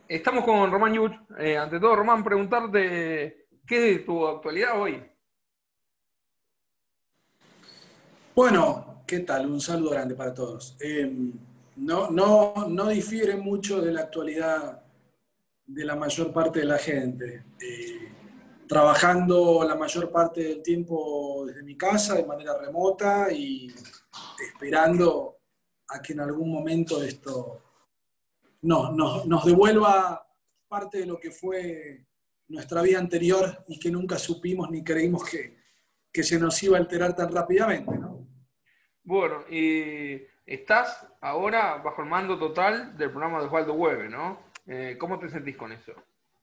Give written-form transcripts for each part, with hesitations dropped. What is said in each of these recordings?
Estamos con Román Yuch. Ante todo, Román, preguntarte qué es tu actualidad hoy. Bueno, ¿qué tal? Un saludo grande para todos. No difiere mucho de la actualidad de la mayor parte de la gente. Trabajando la mayor parte del tiempo desde mi casa de manera remota y esperando a que en algún momento esto nos devuelva parte de lo que fue nuestra vida anterior y que nunca supimos ni creímos que se nos iba a alterar tan rápidamente, ¿no? Bueno, y estás ahora bajo el mando total del programa de Osvaldo Hueve, ¿no? ¿Cómo te sentís con eso?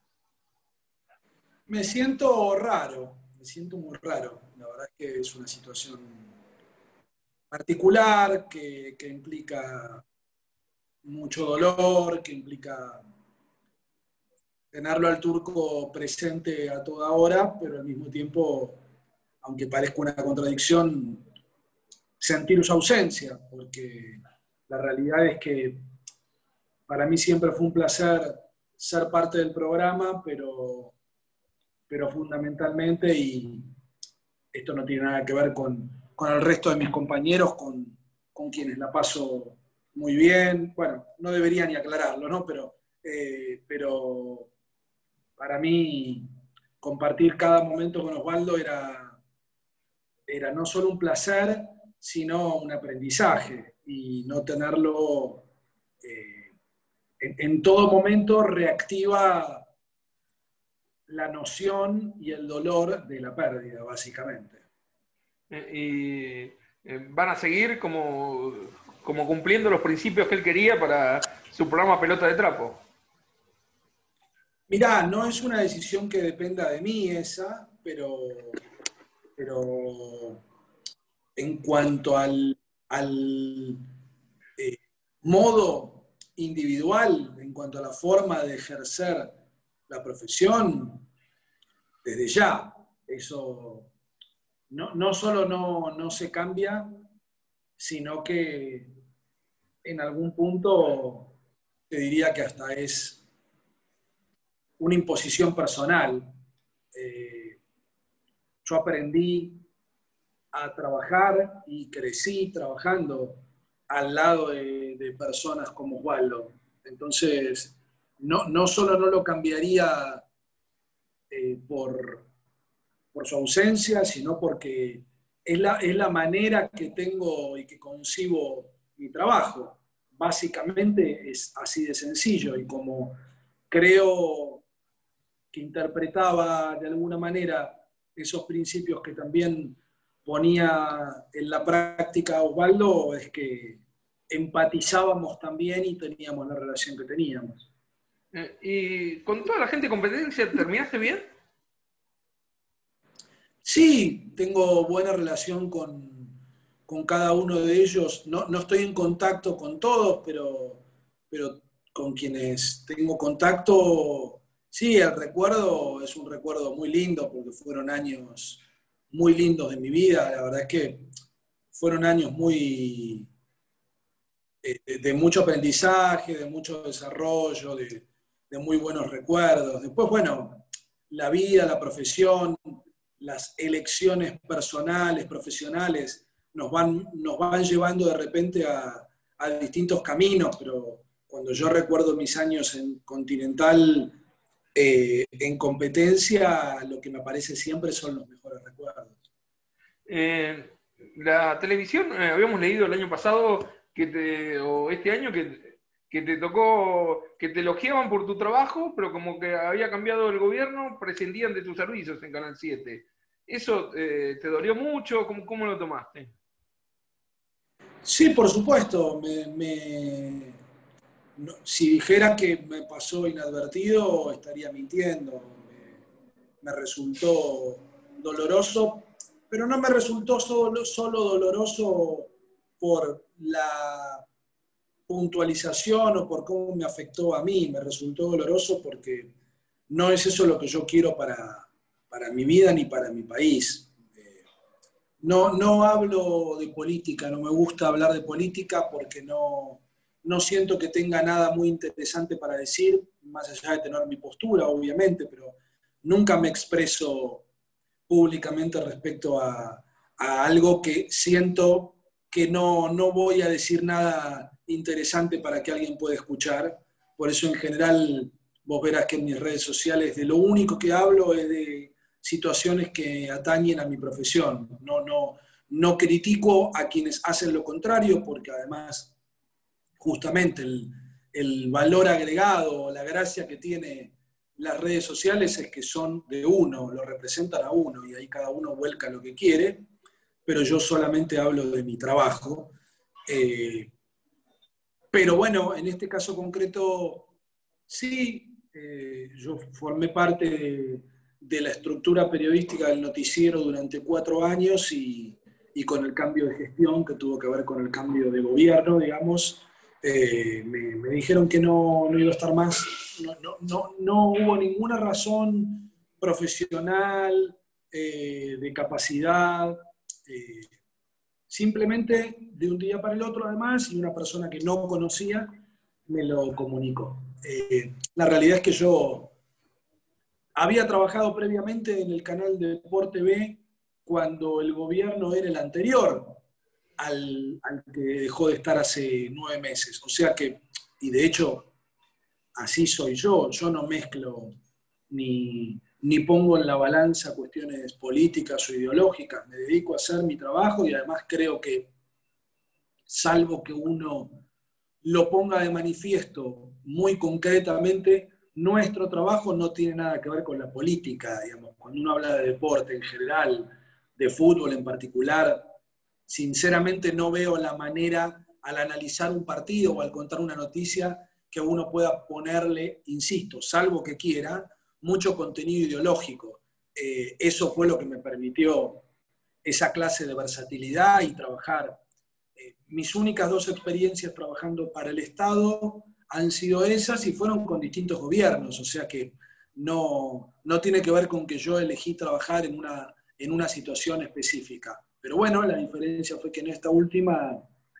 Me siento raro, me siento muy raro. La verdad es que es una situación particular que implica mucho dolor, que implica tenerlo al turco presente a toda hora, pero al mismo tiempo, aunque parezca una contradicción, sentir su ausencia, porque la realidad es que para mí siempre fue un placer ser parte del programa, pero fundamentalmente, y esto no tiene nada que ver con el resto de mis compañeros, con quienes la paso muy bien. Bueno, no debería ni aclararlo, ¿no? Pero para mí compartir cada momento con Osvaldo era no solo un placer, sino un aprendizaje. Y no tenerlo en todo momento reactiva la noción y el dolor de la pérdida, básicamente. Y van a seguir como cumpliendo los principios que él quería para su programa Pelota de Trapo. Mirá, no es una decisión que dependa de mí esa, pero en cuanto al eh, modo individual, en cuanto a la forma de ejercer la profesión, desde ya, eso no solo no se cambia, sino que en algún punto te diría que hasta es una imposición personal. Eh, yo aprendí a trabajar y crecí trabajando al lado de personas como Osvaldo. Entonces, no solo no lo cambiaría por su ausencia, sino porque es la manera que tengo y que concibo mi trabajo. Básicamente es así de sencillo y como creo que interpretaba de alguna manera esos principios que también ponía en la práctica Osvaldo, es que empatizábamos también y teníamos la relación que teníamos. Y con toda la gente de competencia, ¿terminaste bien? Sí, tengo buena relación con cada uno de ellos. No estoy en contacto con todos, pero con quienes tengo contacto, sí, el recuerdo es un recuerdo muy lindo porque fueron años muy lindos de mi vida. La verdad es que fueron años muy de mucho aprendizaje, de mucho desarrollo, de muy buenos recuerdos. Después, bueno, la vida, la profesión, las elecciones personales, profesionales, nos van llevando de repente a distintos caminos, pero cuando yo recuerdo mis años en Continental, en competencia, lo que me aparece siempre son los mejores recuerdos. Eh, la televisión, habíamos leído el año pasado o este año que te tocó, que te elogiaban por tu trabajo, pero como que había cambiado el gobierno, prescindían de tus servicios en Canal 7. ¿Eso te dolió mucho? ¿Cómo lo tomaste? Sí, por supuesto. Si dijera que me pasó inadvertido, estaría mintiendo. Me resultó doloroso, pero no me resultó solo doloroso por la puntualización o por cómo me afectó a mí. Me resultó doloroso porque no es eso lo que yo quiero para mi vida ni para mi país. No hablo de política, no me gusta hablar de política porque no siento que tenga nada muy interesante para decir, más allá de tener mi postura, obviamente, pero nunca me expreso públicamente respecto a algo que siento que no voy a decir nada interesante para que alguien pueda escuchar. Por eso en general vos verás que en mis redes sociales de lo único que hablo es de situaciones que atañen a mi profesión. No critico a quienes hacen lo contrario, porque además justamente el valor agregado, la gracia que tiene las redes sociales es que son de uno, lo representan a uno y ahí cada uno vuelca lo que quiere, pero yo solamente hablo de mi trabajo. Pero bueno, en este caso concreto, sí, yo formé parte de la estructura periodística del noticiero durante 4 años y con el cambio de gestión que tuvo que ver con el cambio de gobierno, digamos, me dijeron que no iba a estar más, no hubo ninguna razón profesional, de capacidad, simplemente de un día para el otro además, y una persona que no conocía me lo comunicó. La realidad es que yo había trabajado previamente en el canal de Sport TV cuando el gobierno era el anterior al que dejó de estar hace 9 meses. O sea que, y de hecho, así soy yo no mezclo ni pongo en la balanza cuestiones políticas o ideológicas, me dedico a hacer mi trabajo y además creo que, salvo que uno lo ponga de manifiesto muy concretamente, nuestro trabajo no tiene nada que ver con la política, digamos. Cuando uno habla de deporte en general, de fútbol en particular, sinceramente no veo la manera al analizar un partido o al contar una noticia que uno pueda ponerle, insisto, salvo que quiera, mucho contenido ideológico. Eso fue lo que me permitió esa clase de versatilidad y trabajar. Mis únicas 2 experiencias trabajando para el Estado han sido esas y fueron con distintos gobiernos, o sea que no tiene que ver con que yo elegí trabajar en una situación específica. Pero bueno, la diferencia fue que en esta última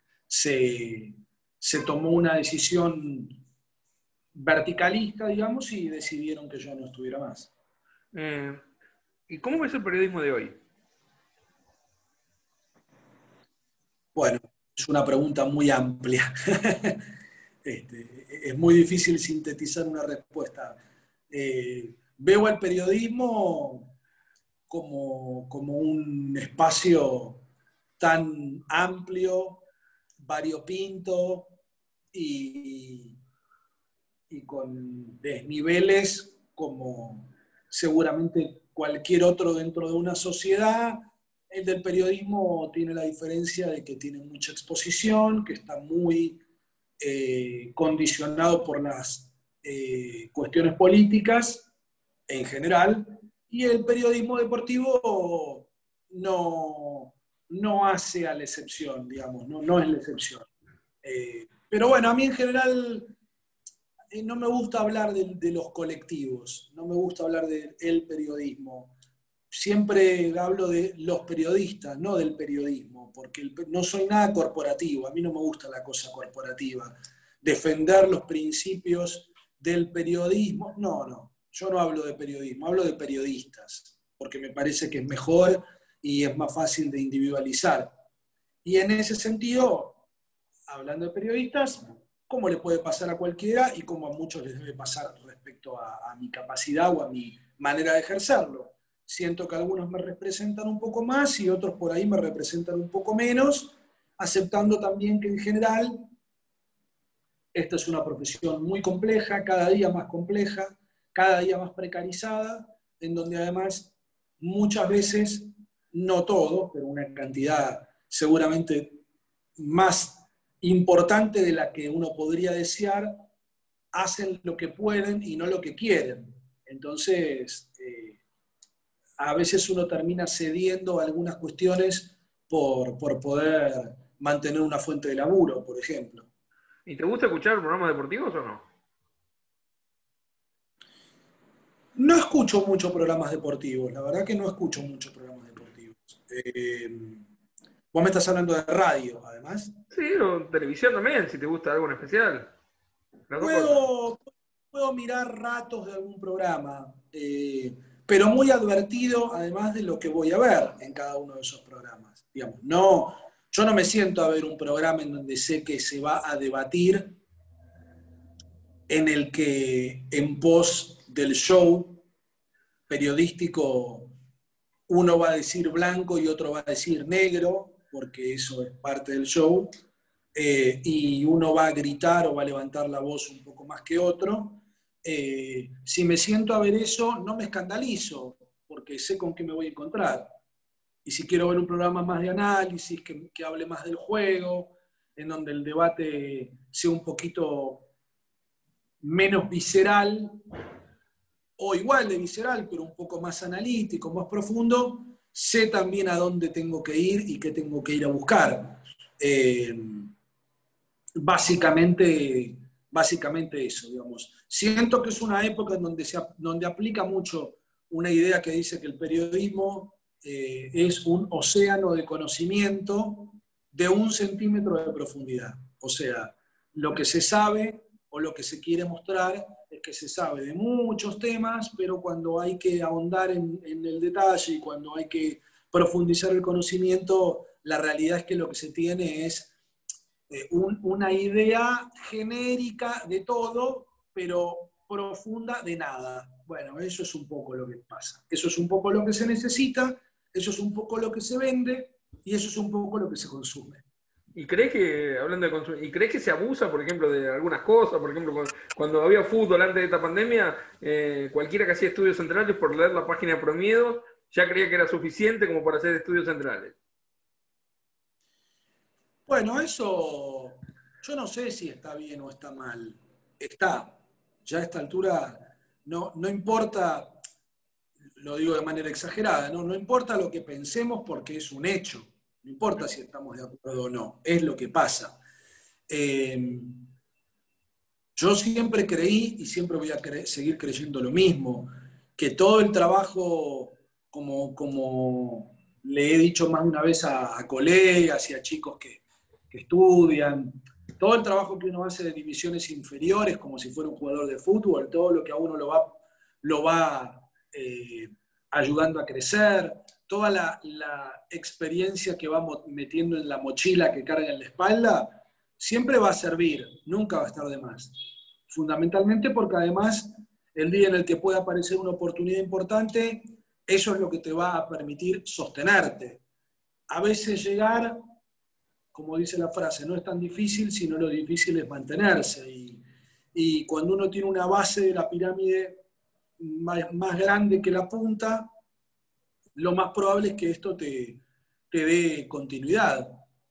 se tomó una decisión verticalista, digamos, y decidieron que yo no estuviera más. ¿Y cómo ves el periodismo de hoy? Bueno, es una pregunta muy amplia. Es muy difícil sintetizar una respuesta. Veo el periodismo como un espacio tan amplio, variopinto y con desniveles como seguramente cualquier otro dentro de una sociedad. El del periodismo tiene la diferencia de que tiene mucha exposición, que está muy condicionado por las cuestiones políticas en general, y el periodismo deportivo no hace a la excepción, digamos, no es la excepción. Pero bueno, a mí en general no me gusta hablar de los colectivos, no me gusta hablar del periodismo. Siempre hablo de los periodistas, no del periodismo, porque no soy nada corporativo, a mí no me gusta la cosa corporativa. Defender los principios del periodismo, no, yo no hablo de periodismo, hablo de periodistas, porque me parece que es mejor y es más fácil de individualizar. Y en ese sentido, hablando de periodistas, cómo le puede pasar a cualquiera y cómo a muchos les debe pasar respecto a mi capacidad o a mi manera de ejercerlo. Siento que algunos me representan un poco más y otros por ahí me representan un poco menos, aceptando también que en general esta es una profesión muy compleja, cada día más compleja, cada día más precarizada, en donde además muchas veces, no todo, pero una cantidad seguramente más importante de la que uno podría desear, hacen lo que pueden y no lo que quieren. Entonces, a veces uno termina cediendo a algunas cuestiones por poder mantener una fuente de laburo, por ejemplo. ¿Y te gusta escuchar programas deportivos o no? No escucho muchos programas deportivos, la verdad que no escucho muchos programas deportivos. Vos me estás hablando de radio, además. Sí, o televisión también, si te gusta algo en especial. Las dos cosas. Puedo mirar ratos de algún programa, pero muy advertido además de lo que voy a ver en cada uno de esos programas. Digamos, no, yo no me siento a ver un programa en donde sé que se va a debatir, en el que en pos del show periodístico uno va a decir blanco y otro va a decir negro, porque eso es parte del show, y uno va a gritar o va a levantar la voz un poco más que otro. Si me siento a ver eso, no me escandalizo, porque sé con qué me voy a encontrar. Y si quiero ver un programa más de análisis, que hable más del juego, en donde el debate sea un poquito menos visceral, o igual de visceral, pero un poco más analítico, más profundo, sé también a dónde tengo que ir y qué tengo que ir a buscar. Básicamente, básicamente eso, digamos. Siento que es una época en donde aplica mucho una idea que dice que el periodismo es un océano de conocimiento de 1 centímetro de profundidad. O sea, lo que se sabe o lo que se quiere mostrar es que se sabe de muchos temas, pero cuando hay que ahondar en el detalle y cuando hay que profundizar el conocimiento, la realidad es que lo que se tiene es una idea genérica de todo, pero profunda de nada. Bueno, eso es un poco lo que pasa. Eso es un poco lo que se necesita, eso es un poco lo que se vende y eso es un poco lo que se consume. ¿Y crees que, hablando de consumo, y crees que se abusa, por ejemplo, de algunas cosas? Por ejemplo, cuando había fútbol antes de esta pandemia, cualquiera que hacía estudios centrales por leer la página de Promiedo ya creía que era suficiente como para hacer estudios centrales. Bueno, eso yo no sé si está bien o está mal. Está. Ya a esta altura no importa, lo digo de manera exagerada, no importa lo que pensemos porque es un hecho. No importa si estamos de acuerdo o no, es lo que pasa. Eh, yo siempre creí y siempre voy a seguir creyendo lo mismo, que todo el trabajo, como le he dicho más de una vez a colegas y a chicos que estudian, todo el trabajo que uno hace de divisiones inferiores, como si fuera un jugador de fútbol, todo lo que a uno lo va ayudando a crecer, toda la experiencia que va metiendo en la mochila que carga en la espalda, siempre va a servir, nunca va a estar de más. Fundamentalmente porque además el día en el que pueda aparecer una oportunidad importante, eso es lo que te va a permitir sostenerte. A veces llegar, como dice la frase, no es tan difícil, sino lo difícil es mantenerse. Y cuando uno tiene una base de la pirámide más grande que la punta, lo más probable es que esto te dé continuidad.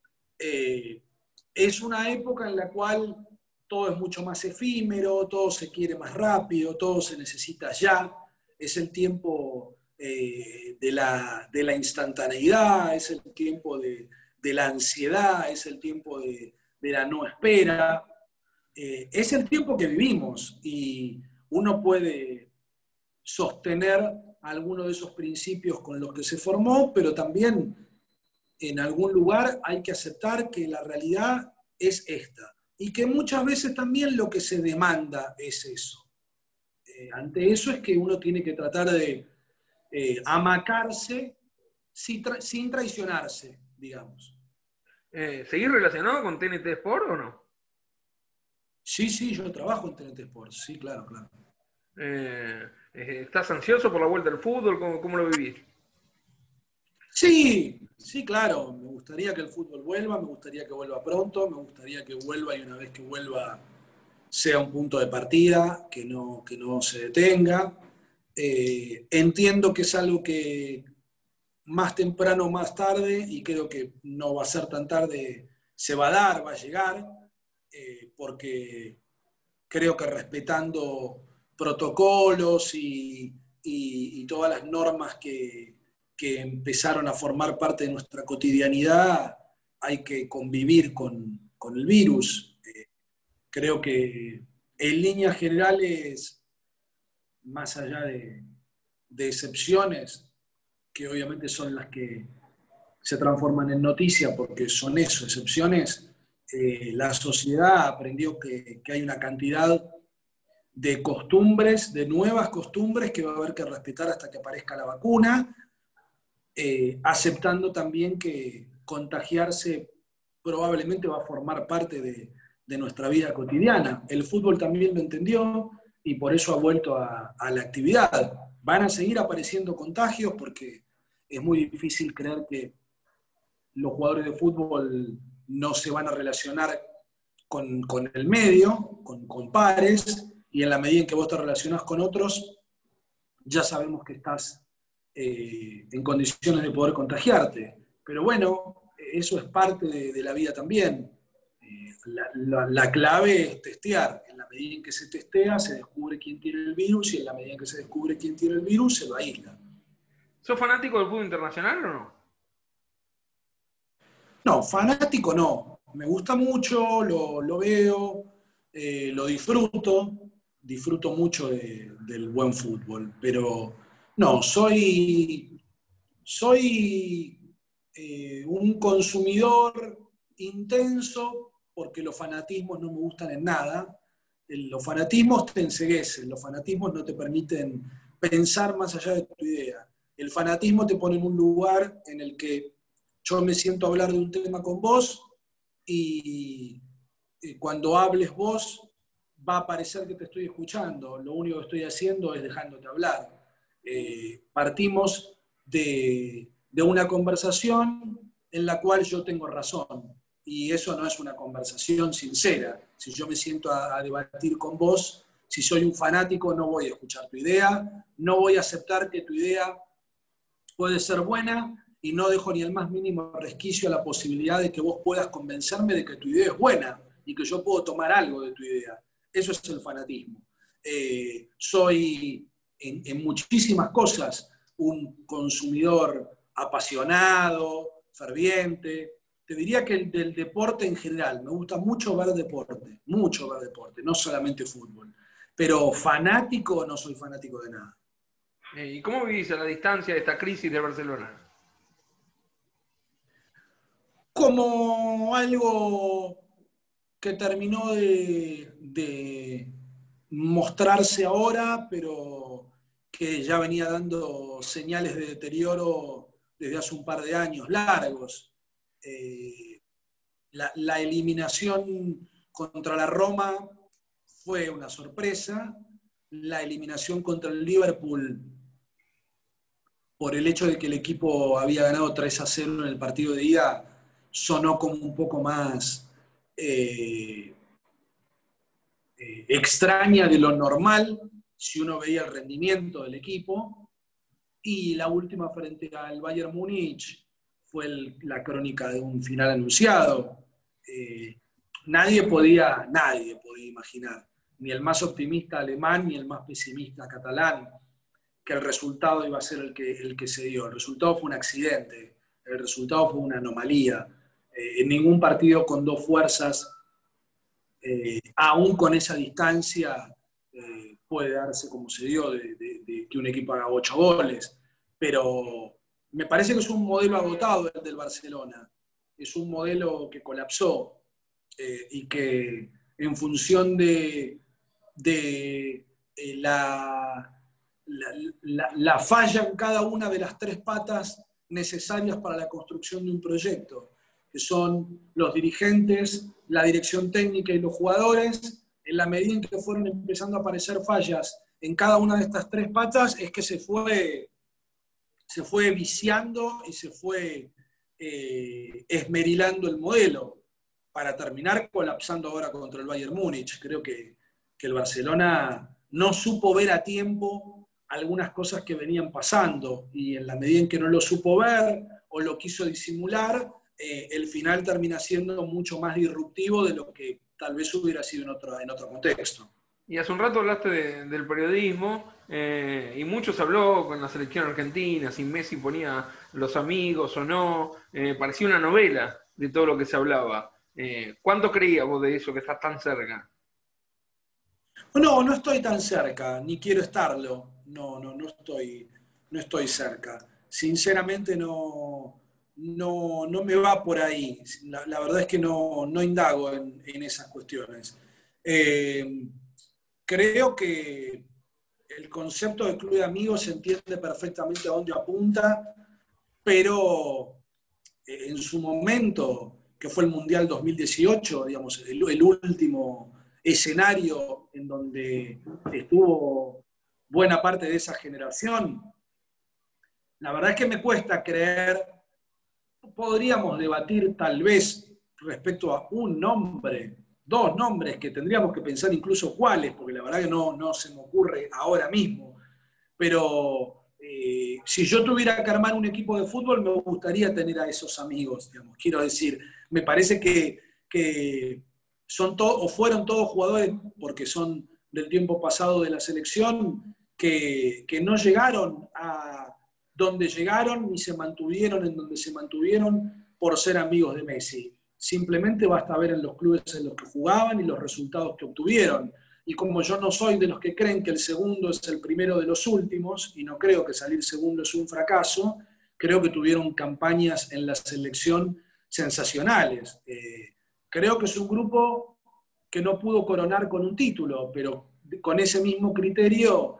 Es una época en la cual todo es mucho más efímero, todo se quiere más rápido, todo se necesita ya. Es el tiempo de la instantaneidad, es el tiempo de la ansiedad, es el tiempo de la no espera. Es el tiempo que vivimos y uno puede sostener algunos de esos principios con los que se formó, pero también en algún lugar hay que aceptar que la realidad es esta y que muchas veces también lo que se demanda es eso. Ante eso es que uno tiene que tratar de amacarse sin traicionarse, digamos. ¿Seguís relacionado con TNT Sport o no? Sí, yo trabajo en TNT Sports, sí, claro. ¿Estás ansioso por la vuelta al fútbol? ¿Cómo lo vivís? Sí, claro. Me gustaría que el fútbol vuelva, me gustaría que vuelva pronto, me gustaría que vuelva y una vez que vuelva sea un punto de partida, que no se detenga. Entiendo que es algo que más temprano o más tarde, y creo que no va a ser tan tarde, se va a dar, va a llegar, porque creo que respetando protocolos y todas las normas que empezaron a formar parte de nuestra cotidianidad, hay que convivir con el virus. Creo que en líneas generales, más allá de excepciones, que obviamente son las que se transforman en noticia porque son eso, excepciones, la sociedad aprendió que hay una cantidad de costumbres, de nuevas costumbres que va a haber que respetar hasta que aparezca la vacuna, aceptando también que contagiarse probablemente va a formar parte de nuestra vida cotidiana. El fútbol también lo entendió y por eso ha vuelto a la actividad. Van a seguir apareciendo contagios porque es muy difícil creer que los jugadores de fútbol no se van a relacionar con el medio, con pares, y en la medida en que vos te relacionás con otros, ya sabemos que estás en condiciones de poder contagiarte. Pero bueno, eso es parte de la vida también. La clave es testear. En la medida en que se testea, se descubre quién tiene el virus, y en la medida en que se descubre quién tiene el virus, se lo aísla. ¿Sos fanático del fútbol internacional o no? No, fanático no. Me gusta mucho, lo veo, lo disfruto mucho del buen fútbol, pero no, soy un consumidor intenso porque los fanatismos no me gustan en nada. Los fanatismos te enceguecen, los fanatismos no te permiten pensar más allá de tu idea. El fanatismo te pone en un lugar en el que yo me siento a hablar de un tema con vos y cuando hables vos va a parecer que te estoy escuchando. Lo único que estoy haciendo es dejándote hablar. Partimos de una conversación en la cual yo tengo razón. Y eso no es una conversación sincera. Si yo me siento a debatir con vos, si soy un fanático, no voy a escuchar tu idea, no voy a aceptar que tu idea puede ser buena, y no dejo ni el más mínimo resquicio a la posibilidad de que vos puedas convencerme de que tu idea es buena y que yo puedo tomar algo de tu idea. Eso es el fanatismo. Soy en muchísimas cosas un consumidor apasionado, ferviente. Te diría que del deporte en general. Me gusta mucho ver deporte, no solamente fútbol. Pero fanático, no soy fanático de nada. ¿Y cómo vivís a la distancia de esta crisis de Barcelona? Como algo que terminó de mostrarse ahora, pero que ya venía dando señales de deterioro desde hace un par de años largos. La eliminación contra la Roma fue una sorpresa. La eliminación contra el Liverpool, por el hecho de que el equipo había ganado 3-0 en el partido de ida, sonó como un poco más extraña de lo normal, si uno veía el rendimiento del equipo. Y la última frente al Bayern Múnich fue la crónica de un final anunciado. Nadie podía imaginar, ni el más optimista alemán ni el más pesimista catalán, que el resultado iba a ser el que se dio. El resultado fue un accidente, el resultado fue una anomalía. En ningún partido con dos fuerzas, aún con esa distancia, puede darse como se dio, de que un equipo haga 8 goles. Pero me parece que es un modelo agotado el del Barcelona. Es un modelo que colapsó y que en función de la falla en cada una de las tres patas necesarias para la construcción de un proyecto, que son los dirigentes, la dirección técnica y los jugadores. En la medida en que fueron empezando a aparecer fallas en cada una de estas tres patas, es que se fue viciando y se fue esmerilando el modelo, para terminar colapsando ahora contra el Bayern Múnich. Creo que el Barcelona no supo ver a tiempo algunas cosas que venían pasando, y en la medida en que no lo supo ver o lo quiso disimular, el final termina siendo mucho más disruptivo de lo que tal vez hubiera sido en otro contexto. Y hace un rato hablaste del periodismo, y mucho se habló con la selección argentina, si Messi ponía los amigos o no, parecía una novela de todo lo que se hablaba. ¿Cuánto creías vos de eso, que estás tan cerca? No estoy tan cerca, ni quiero estarlo. No estoy cerca. Sinceramente no no me va por ahí. La verdad es que no indago en esas cuestiones. Creo que el concepto de club de amigos se entiende perfectamente a dónde apunta, pero en su momento, que fue el Mundial 2018, digamos, el último escenario en donde estuvo buena parte de esa generación, la verdad es que me cuesta creer. Podríamos debatir tal vez respecto a un nombre, dos nombres, que tendríamos que pensar incluso cuáles, porque la verdad que no se me ocurre ahora mismo. Pero si yo tuviera que armar un equipo de fútbol, me gustaría tener a esos amigos, digamos. Quiero decir, me parece que son o fueron todos jugadores, porque son del tiempo pasado de la selección, que no llegaron a donde llegaron ni se mantuvieron en donde se mantuvieron por ser amigos de Messi. Simplemente basta ver en los clubes en los que jugaban y los resultados que obtuvieron. Y como yo no soy de los que creen que el segundo es el primero de los últimos, y no creo que salir segundo es un fracaso, creo que tuvieron campañas en la selección sensacionales. Creo que es un grupo que no pudo coronar con un título, pero con ese mismo criterio,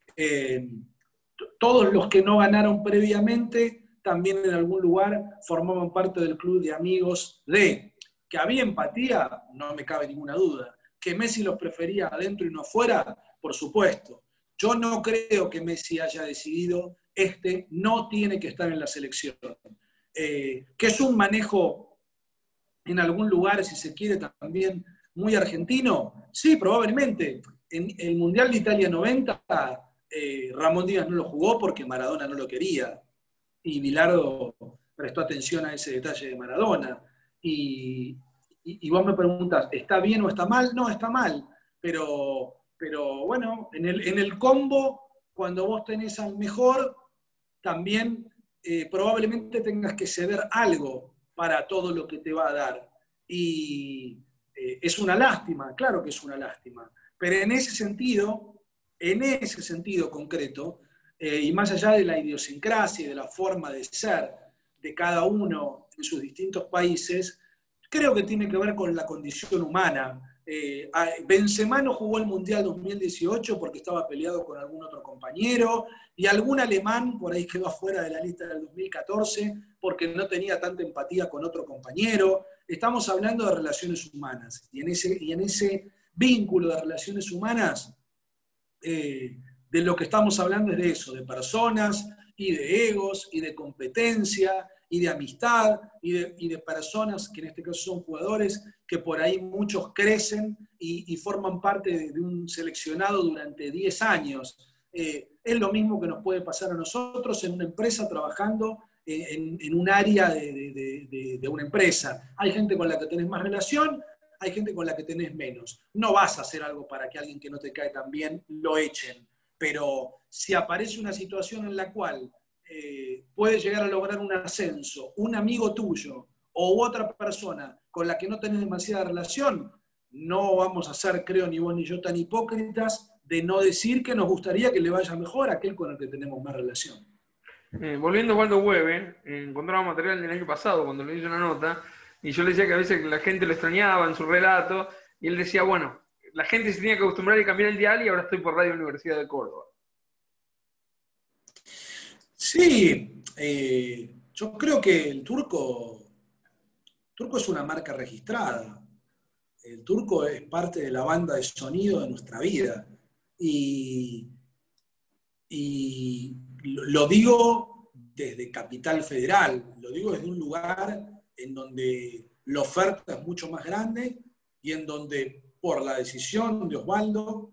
todos los que no ganaron previamente también en algún lugar formaban parte del club de amigos de. Que había empatía, no me cabe ninguna duda. Que Messi los prefería adentro y no afuera, por supuesto. Yo no creo que Messi haya decidido no tiene que estar en la selección. Que es un manejo en algún lugar, si se quiere, también muy argentino. Sí, probablemente. En el Mundial de Italia 90, Ramón Díaz no lo jugó porque Maradona no lo quería. Y Bilardo prestó atención a ese detalle de Maradona. Y vos me preguntás, ¿está bien o está mal? No, está mal. Pero bueno, en el combo, cuando vos tenés al mejor, también probablemente tengas que ceder algo para todo lo que te va a dar. Y es una lástima, claro que es una lástima. Pero en ese sentido concreto, y más allá de la idiosincrasia y de la forma de ser de cada uno en sus distintos países, creo que tiene que ver con la condición humana. Benzema no jugó el Mundial 2018 porque estaba peleado con algún otro compañero, y algún alemán por ahí quedó afuera de la lista del 2014 porque no tenía tanta empatía con otro compañero. Estamos hablando de relaciones humanas, y en ese vínculo de relaciones humanas, de lo que estamos hablando es de eso, de personas y de egos y de competencia y de amistad y de personas que en este caso son jugadores que por ahí muchos crecen y forman parte de un seleccionado durante 10 años. Es lo mismo que nos puede pasar a nosotros en una empresa trabajando en un área de una empresa. Hay gente con la que tenés más relación, hay gente con la que tenés menos. No vas a hacer algo para que alguien que no te cae tan bien lo echen, pero si aparece una situación en la cual puede llegar a lograr un ascenso, un amigo tuyo o otra persona con la que no tenés demasiada relación, no vamos a ser, creo, ni vos ni yo tan hipócritas de no decir que nos gustaría que le vaya mejor a aquel con el que tenemos más relación. Volviendo a Waldo Hueve, encontraba material del año pasado cuando le hice una nota, y yo le decía que a veces la gente lo extrañaba en su relato, y él decía, bueno, la gente se tenía que acostumbrar y cambiar el dial, y ahora estoy por Radio Universidad de Córdoba. Sí, yo creo que el Turco es una marca registrada. El Turco es parte de la banda de sonido de nuestra vida. Y lo digo desde Capital Federal, lo digo desde un lugar en donde la oferta es mucho más grande y en donde, por la decisión de Osvaldo,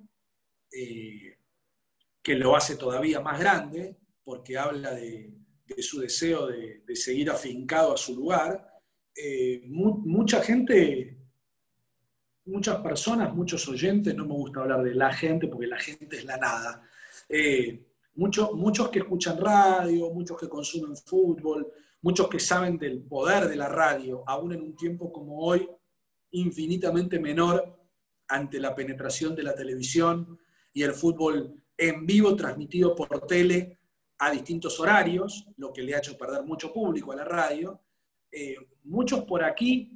que lo hace todavía más grande, porque habla de su deseo de seguir afincado a su lugar, mucha gente, muchas personas, muchos oyentes, no me gusta hablar de la gente porque la gente es la nada, muchos que escuchan radio, muchos que consumen fútbol, muchos que saben del poder de la radio, aún en un tiempo como hoy, infinitamente menor ante la penetración de la televisión y el fútbol en vivo transmitido por tele a distintos horarios, lo que le ha hecho perder mucho público a la radio. Muchos por aquí,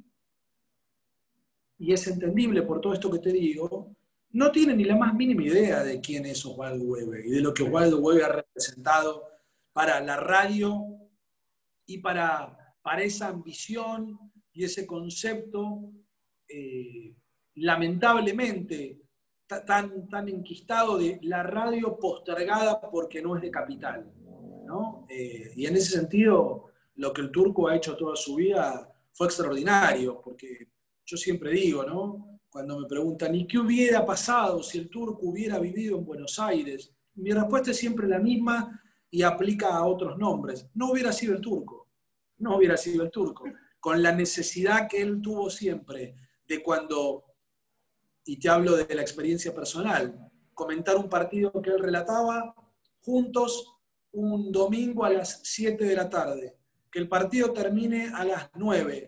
y es entendible por todo esto que te digo, no tienen ni la más mínima idea de quién es Osvaldo Weber y de lo que Osvaldo Weber ha representado para la radio y para esa ambición y ese concepto lamentablemente tan enquistado de la radio postergada porque no es de capital, ¿no? Y en ese sentido, lo que el Turco ha hecho toda su vida fue extraordinario, porque yo siempre digo, ¿no? Cuando me preguntan, ¿y qué hubiera pasado si el Turco hubiera vivido en Buenos Aires? Mi respuesta es siempre la misma y aplica a otros nombres. No hubiera sido el Turco, no hubiera sido el Turco. Con la necesidad que él tuvo siempre de cuando, y te hablo de la experiencia personal, comentar un partido que él relataba juntos un domingo a las 7 de la tarde, que el partido termine a las 9,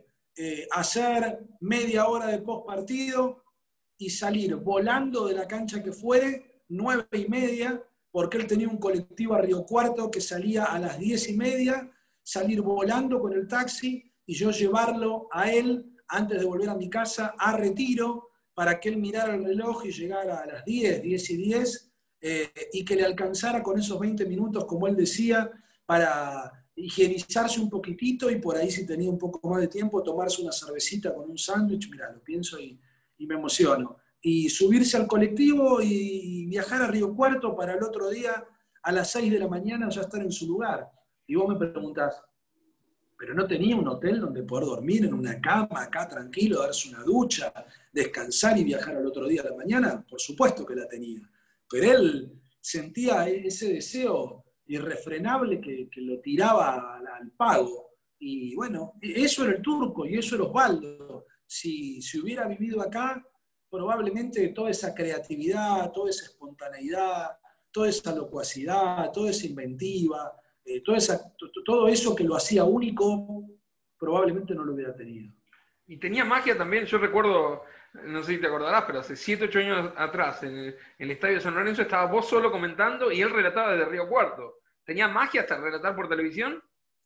hacer media hora de postpartido y salir volando de la cancha que fuere, 9:30, porque él tenía un colectivo a Río Cuarto que salía a las 10:30, salir volando con el taxi y yo llevarlo a él antes de volver a mi casa a Retiro, para que él mirara el reloj y llegara a las 10:10, y que le alcanzara con esos 20 minutos, como él decía, para higienizarse un poquitito y por ahí, si tenía un poco más de tiempo, tomarse una cervecita con un sándwich. Mirá, lo pienso y me emociono. Y subirse al colectivo y viajar a Río Cuarto para el otro día a las 6 de la mañana ya estar en su lugar. Y vos me preguntás, ¿pero no tenía un hotel donde poder dormir en una cama acá tranquilo, darse una ducha, descansar y viajar al otro día a la mañana? Por supuesto que la tenía. Pero él sentía ese deseo irrefrenable que lo tiraba al pago. Y bueno, eso era el Turco y eso era Osvaldo. Si hubiera vivido acá, probablemente toda esa creatividad, toda esa espontaneidad, toda esa locuacidad, toda esa inventiva, todo eso que lo hacía único, probablemente no lo hubiera tenido. Y tenía magia también, yo recuerdo, no sé si te acordarás, pero hace 7, 8 años atrás, en el Estadio de San Lorenzo, estaba vos solo comentando y él relataba desde Río Cuarto. ¿Tenía magia hasta relatar por televisión?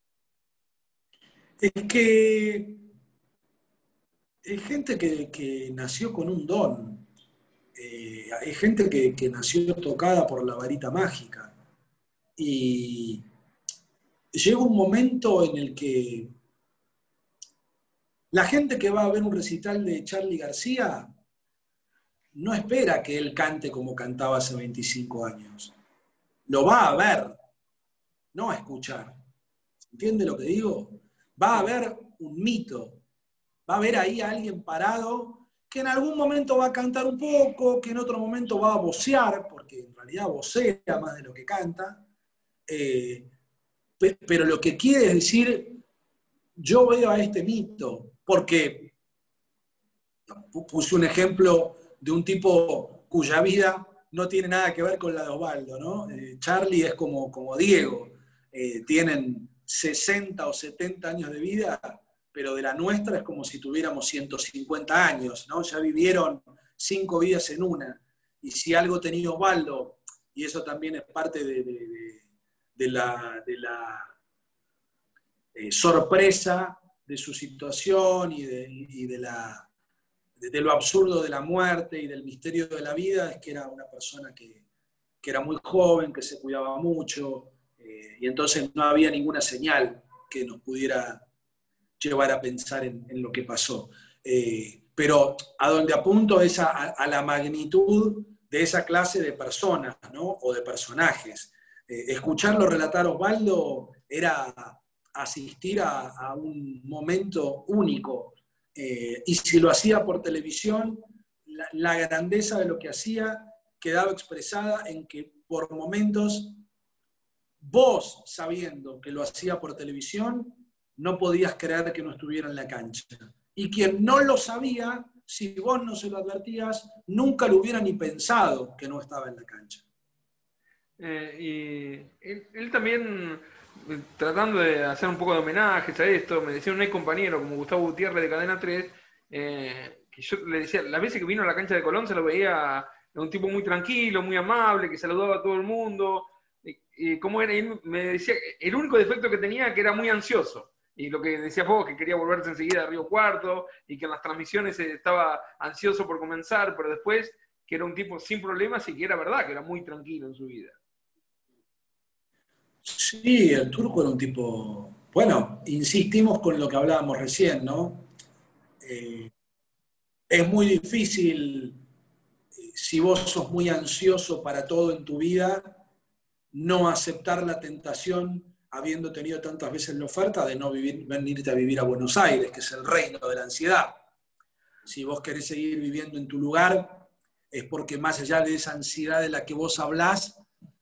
Es que hay gente que nació con un don, hay gente que nació tocada por la varita mágica, y llega un momento en el que la gente que va a ver un recital de Charly García no espera que él cante como cantaba hace 25 años. Lo va a ver, no a escuchar. ¿Entiende lo que digo? Va a ver un mito. Va a ver ahí a alguien parado que en algún momento va a cantar un poco, que en otro momento va a vocear, porque en realidad vocea más de lo que canta. Pero lo que quiere es decir, yo veo a este mito, porque puse un ejemplo de un tipo cuya vida no tiene nada que ver con la de Osvaldo, ¿no? Charly es como Diego, tienen 60 o 70 años de vida, pero de la nuestra es como si tuviéramos 150 años, ¿no? Ya vivieron 5 vidas en una, y si algo tenía Osvaldo, y eso también es parte de la sorpresa de su situación y de lo absurdo de la muerte y del misterio de la vida, es que era una persona que era muy joven, que se cuidaba mucho, y entonces no había ninguna señal que nos pudiera llevar a pensar en lo que pasó. Pero a donde apunto es a la magnitud de esa clase de personas, ¿no? O de personajes. Escucharlo relatar Osvaldo era asistir a un momento único. Y si lo hacía por televisión, la grandeza de lo que hacía quedaba expresada en que por momentos, vos sabiendo que lo hacía por televisión, no podías creer que no estuviera en la cancha. Y quien no lo sabía, si vos no se lo advertías, nunca lo hubiera ni pensado que no estaba en la cancha. Y él también, tratando de hacer un poco de homenajes a esto, me decía un ex compañero como Gustavo Gutiérrez de Cadena 3, que yo le decía, las veces que vino a la cancha de Colón se lo veía un tipo muy tranquilo, muy amable, que saludaba a todo el mundo, Y cómo era, y me decía, el único defecto que tenía que era muy ansioso. Y lo que decías vos, que quería volverse enseguida a Río Cuarto, y que en las transmisiones estaba ansioso por comenzar, pero después que era un tipo sin problemas y que era verdad, que era muy tranquilo en su vida. Sí, el turco era un tipo, bueno, insistimos con lo que hablábamos recién, ¿no? Eh, es muy difícil, si vos sos muy ansioso para todo en tu vida, no aceptar la tentación, habiendo tenido tantas veces la oferta de no venirte a vivir a Buenos Aires, que es el reino de la ansiedad. Si vos querés seguir viviendo en tu lugar, es porque más allá de esa ansiedad de la que vos hablás,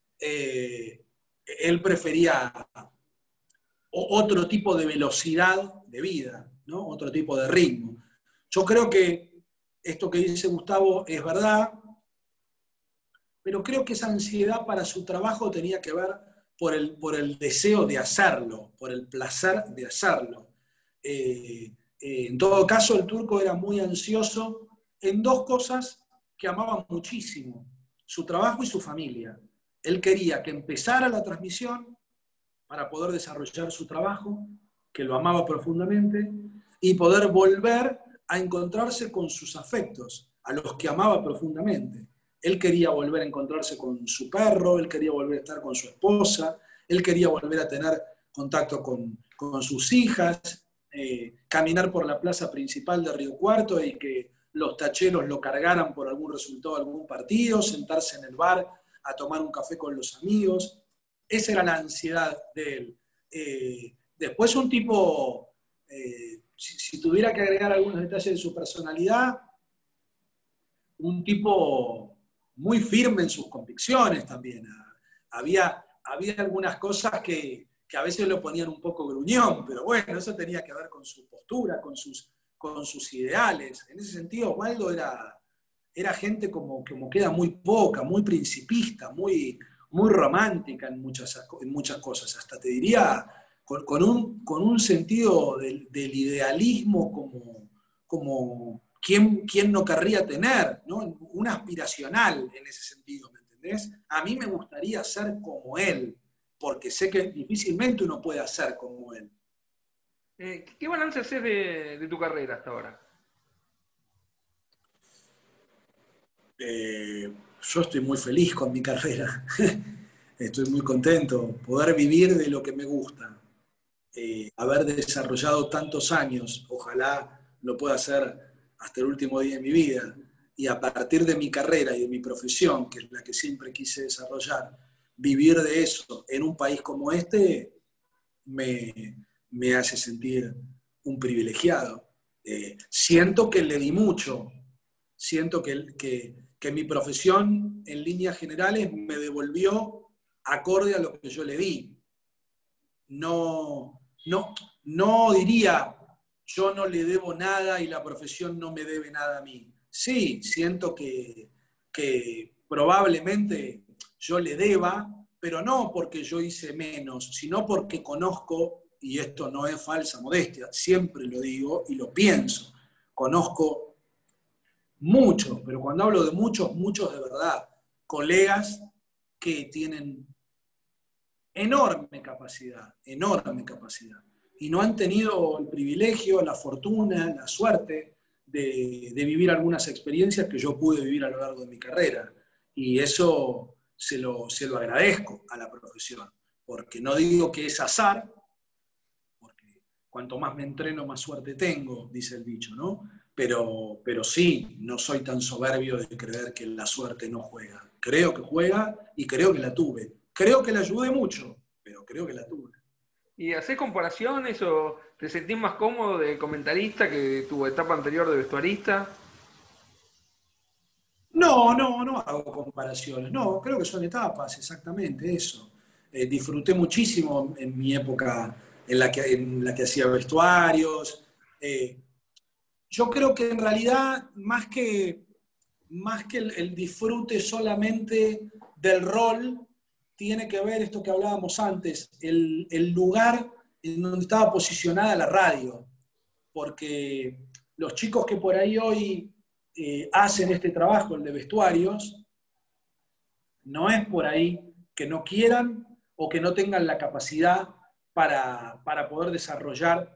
él prefería otro tipo de velocidad de vida, ¿no? Otro tipo de ritmo. Yo creo que esto que dice Gustavo es verdad, pero creo que esa ansiedad para su trabajo tenía que ver por el deseo de hacerlo, por el placer de hacerlo. En todo caso, el turco era muy ansioso en dos cosas que amaba muchísimo, su trabajo y su familia. Él quería que empezara la transmisión para poder desarrollar su trabajo, que lo amaba profundamente, y poder volver a encontrarse con sus afectos, a los que amaba profundamente. Él quería volver a encontrarse con su perro, él quería volver a estar con su esposa, él quería volver a tener contacto con sus hijas, caminar por la plaza principal de Río Cuarto y que los tacheros lo cargaran por algún resultado de algún partido, sentarse en el bar a tomar un café con los amigos. Esa era la ansiedad de él. Después un tipo, si tuviera que agregar algunos detalles de su personalidad, un tipo muy firme en sus convicciones también. Había algunas cosas que a veces lo ponían un poco gruñón, pero bueno, eso tenía que ver con su postura, con sus ideales. En ese sentido, Waldo era gente como queda muy poca, muy principista, muy romántica en muchas cosas. Hasta te diría, con un sentido del idealismo como ¿quién no querría tener, ¿no? Un aspiracional en ese sentido, ¿me entendés? A mí me gustaría ser como él, porque sé que difícilmente uno puede ser como él. ¿Qué balance haces de tu carrera hasta ahora? Yo estoy muy feliz con mi carrera. Estoy muy contento. Poder vivir de lo que me gusta. Haber desarrollado tantos años, ojalá lo pueda hacer hasta el último día de mi vida. Y a partir de mi carrera y de mi profesión, que es la que siempre quise desarrollar, vivir de eso en un país como este me hace sentir un privilegiado. Siento que le di mucho, siento que mi profesión en líneas generales me devolvió acorde a lo que yo le di. No, no diría yo no le debo nada y la profesión no me debe nada a mí. Sí, siento que probablemente yo le deba, pero no porque yo hice menos, sino porque conozco, y esto no es falsa modestia, siempre lo digo y lo pienso, conozco muchos, pero cuando hablo de muchos, muchos de verdad, colegas que tienen enorme capacidad. Y no han tenido el privilegio, la fortuna, la suerte de vivir algunas experiencias que yo pude vivir a lo largo de mi carrera. Y eso se lo agradezco a la profesión, porque no digo que es azar, porque cuanto más me entreno, más suerte tengo, dice el dicho, ¿no? Pero sí, no soy tan soberbio de creer que la suerte no juega. Creo que juega y creo que la tuve. Creo que la ayudé mucho, pero creo que la tuve. ¿Y haces comparaciones o te sentís más cómodo de comentarista que de tu etapa anterior de vestuarista? No hago comparaciones. No, creo que son etapas, exactamente eso. Disfruté muchísimo en mi época en la que hacía vestuarios. Eh, yo creo que en realidad, más que el disfrute solamente del rol, tiene que ver esto que hablábamos antes, el lugar en donde estaba posicionada la radio. Porque los chicos que por ahí hoy hacen este trabajo, el de vestuarios, no es por ahí que no quieran o que no tengan la capacidad para poder desarrollar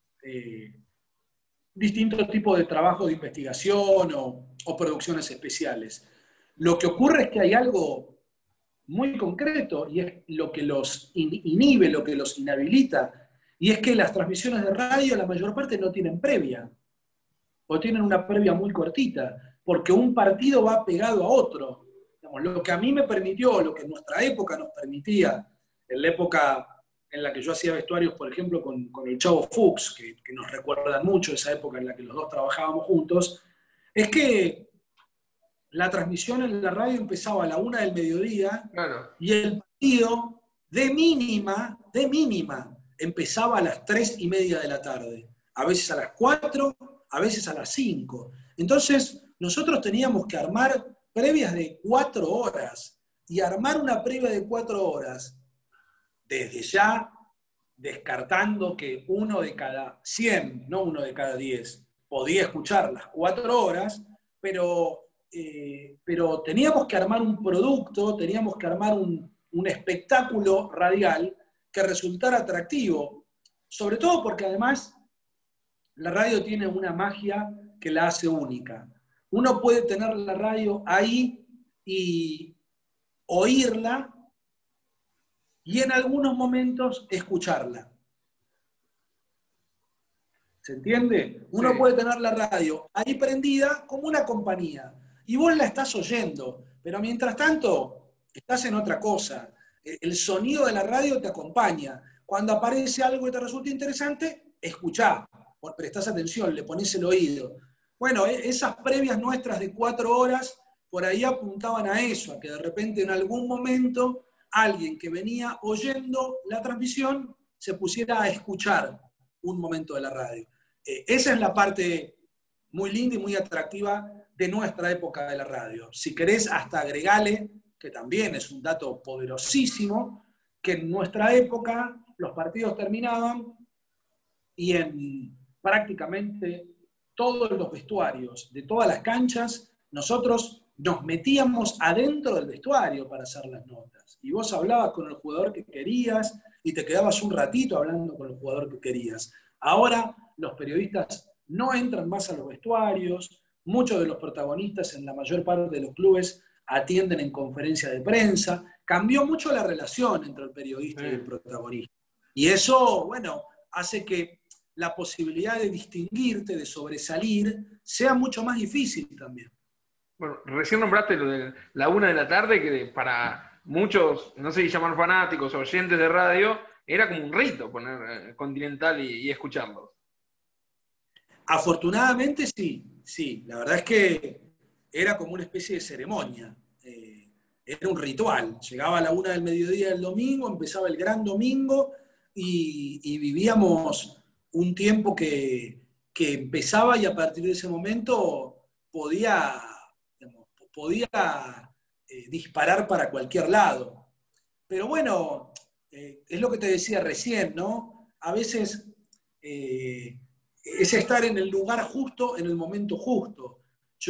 distintos tipos de trabajos de investigación o producciones especiales. Lo que ocurre es que hay algo muy concreto y es lo que los inhibe, lo que los inhabilita, y es que las transmisiones de radio la mayor parte no tienen previa, o tienen una previa muy cortita, porque un partido va pegado a otro. Digamos, lo que a mí me permitió, lo que en nuestra época nos permitía, en la época en la que yo hacía vestuarios, por ejemplo, con el Chavo Fuchs, que nos recuerdan mucho esa época en la que los dos trabajábamos juntos, es que la transmisión en la radio empezaba a la 1 del mediodía, Claro. y el partido de mínima, empezaba a las 3:30 de la tarde, a veces a las 4, a veces a las 5. Entonces, nosotros teníamos que armar previas de 4 horas, y armar una previa de 4 horas, desde ya descartando que 1 de cada 100, no 1 de cada 10, podía escuchar las 4 horas, pero teníamos que armar un producto, teníamos que armar un espectáculo radial que resultara atractivo, sobre todo porque además la radio tiene una magia que la hace única. Uno puede tener la radio ahí y oírla y en algunos momentos escucharla. ¿Se entiende? Uno puede tener la radio ahí prendida como una compañía y vos la estás oyendo, pero mientras tanto estás en otra cosa. El sonido de la radio te acompaña. Cuando aparece algo que te resulta interesante, escuchá, prestás atención, le ponés el oído. Bueno, esas previas nuestras de 4 horas por ahí apuntaban a eso, a que de repente en algún momento alguien que venía oyendo la transmisión se pusiera a escuchar un momento de la radio. Esa es la parte muy linda y muy atractiva de nuestra época de la radio. Si querés, hasta agregale, que también es un dato poderosísimo, que en nuestra época los partidos terminaban y en prácticamente todos los vestuarios de todas las canchas, nosotros nos metíamos adentro del vestuario para hacer las notas. Y vos hablabas con el jugador que querías y te quedabas un ratito hablando con el jugador que querías. Ahora los periodistas no entran más a los vestuarios, muchos de los protagonistas en la mayor parte de los clubes atienden en conferencia de prensa. Cambió mucho la relación entre el periodista y el protagonista. Y eso, bueno, hace que la posibilidad de distinguirte, de sobresalir, sea mucho más difícil también. Bueno, recién nombraste lo de la 1 de la tarde, que para muchos, no sé si llamar fanáticos o oyentes de radio, era como un rito poner Continental y escucharlos. Afortunadamente sí. La verdad es que era como una especie de ceremonia. Era un ritual. Llegaba a la 1 del mediodía del domingo, empezaba el gran domingo y vivíamos un tiempo que empezaba y a partir de ese momento podía disparar para cualquier lado. Pero bueno, es lo que te decía recién, ¿no? A veces es estar en el lugar justo, en el momento justo.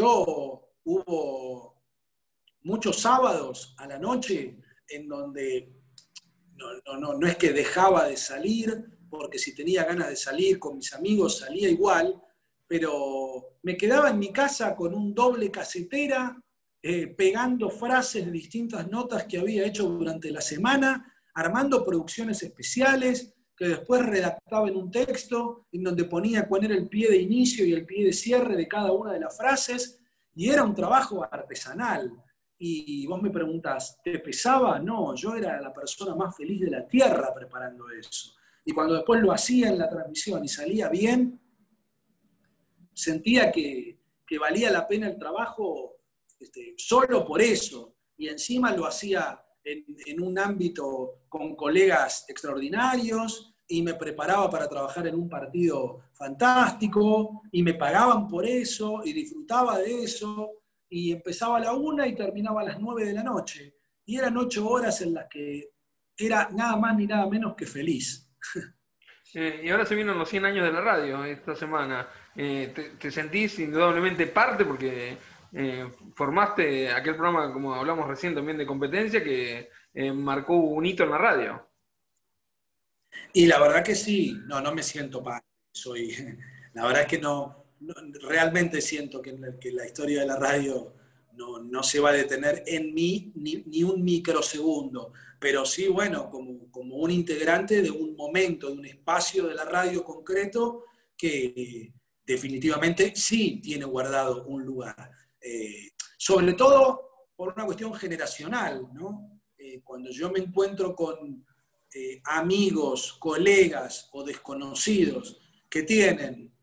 Hubo muchos sábados a la noche en donde no es que dejaba de salir, porque si tenía ganas de salir con mis amigos salía igual, pero me quedaba en mi casa con un doble casetera, pegando frases de distintas notas que había hecho durante la semana, armando producciones especiales, que después redactaba en un texto, en donde ponía cuál era el pie de inicio y el pie de cierre de cada una de las frases, y era un trabajo artesanal. Y vos me preguntás, ¿te pesaba? No, yo era la persona más feliz de la tierra preparando eso. Y cuando después lo hacía en la transmisión y salía bien, sentía que valía la pena el trabajo solo por eso. Y encima lo hacía en un ámbito con colegas extraordinarios y me preparaba para trabajar en un partido fantástico y me pagaban por eso y disfrutaba de eso. Y empezaba a la 1 y terminaba a las 9 de la noche. Y eran 8 horas en las que era nada más ni nada menos que feliz. Y ahora se vienen los 100 años de la radio esta semana. ¿Te sentís indudablemente parte porque formaste aquel programa, como hablamos recién también, de competencia, que marcó un hito en la radio. Y la verdad que sí, no me siento parte. La verdad es que realmente siento que la historia de la radio no se va a detener en mí ni un microsegundo, pero sí, bueno, como un integrante de un momento, de un espacio de la radio concreto que definitivamente sí tiene guardado un lugar. Sobre todo por una cuestión generacional, ¿no? Cuando yo me encuentro con amigos, colegas o desconocidos que tienen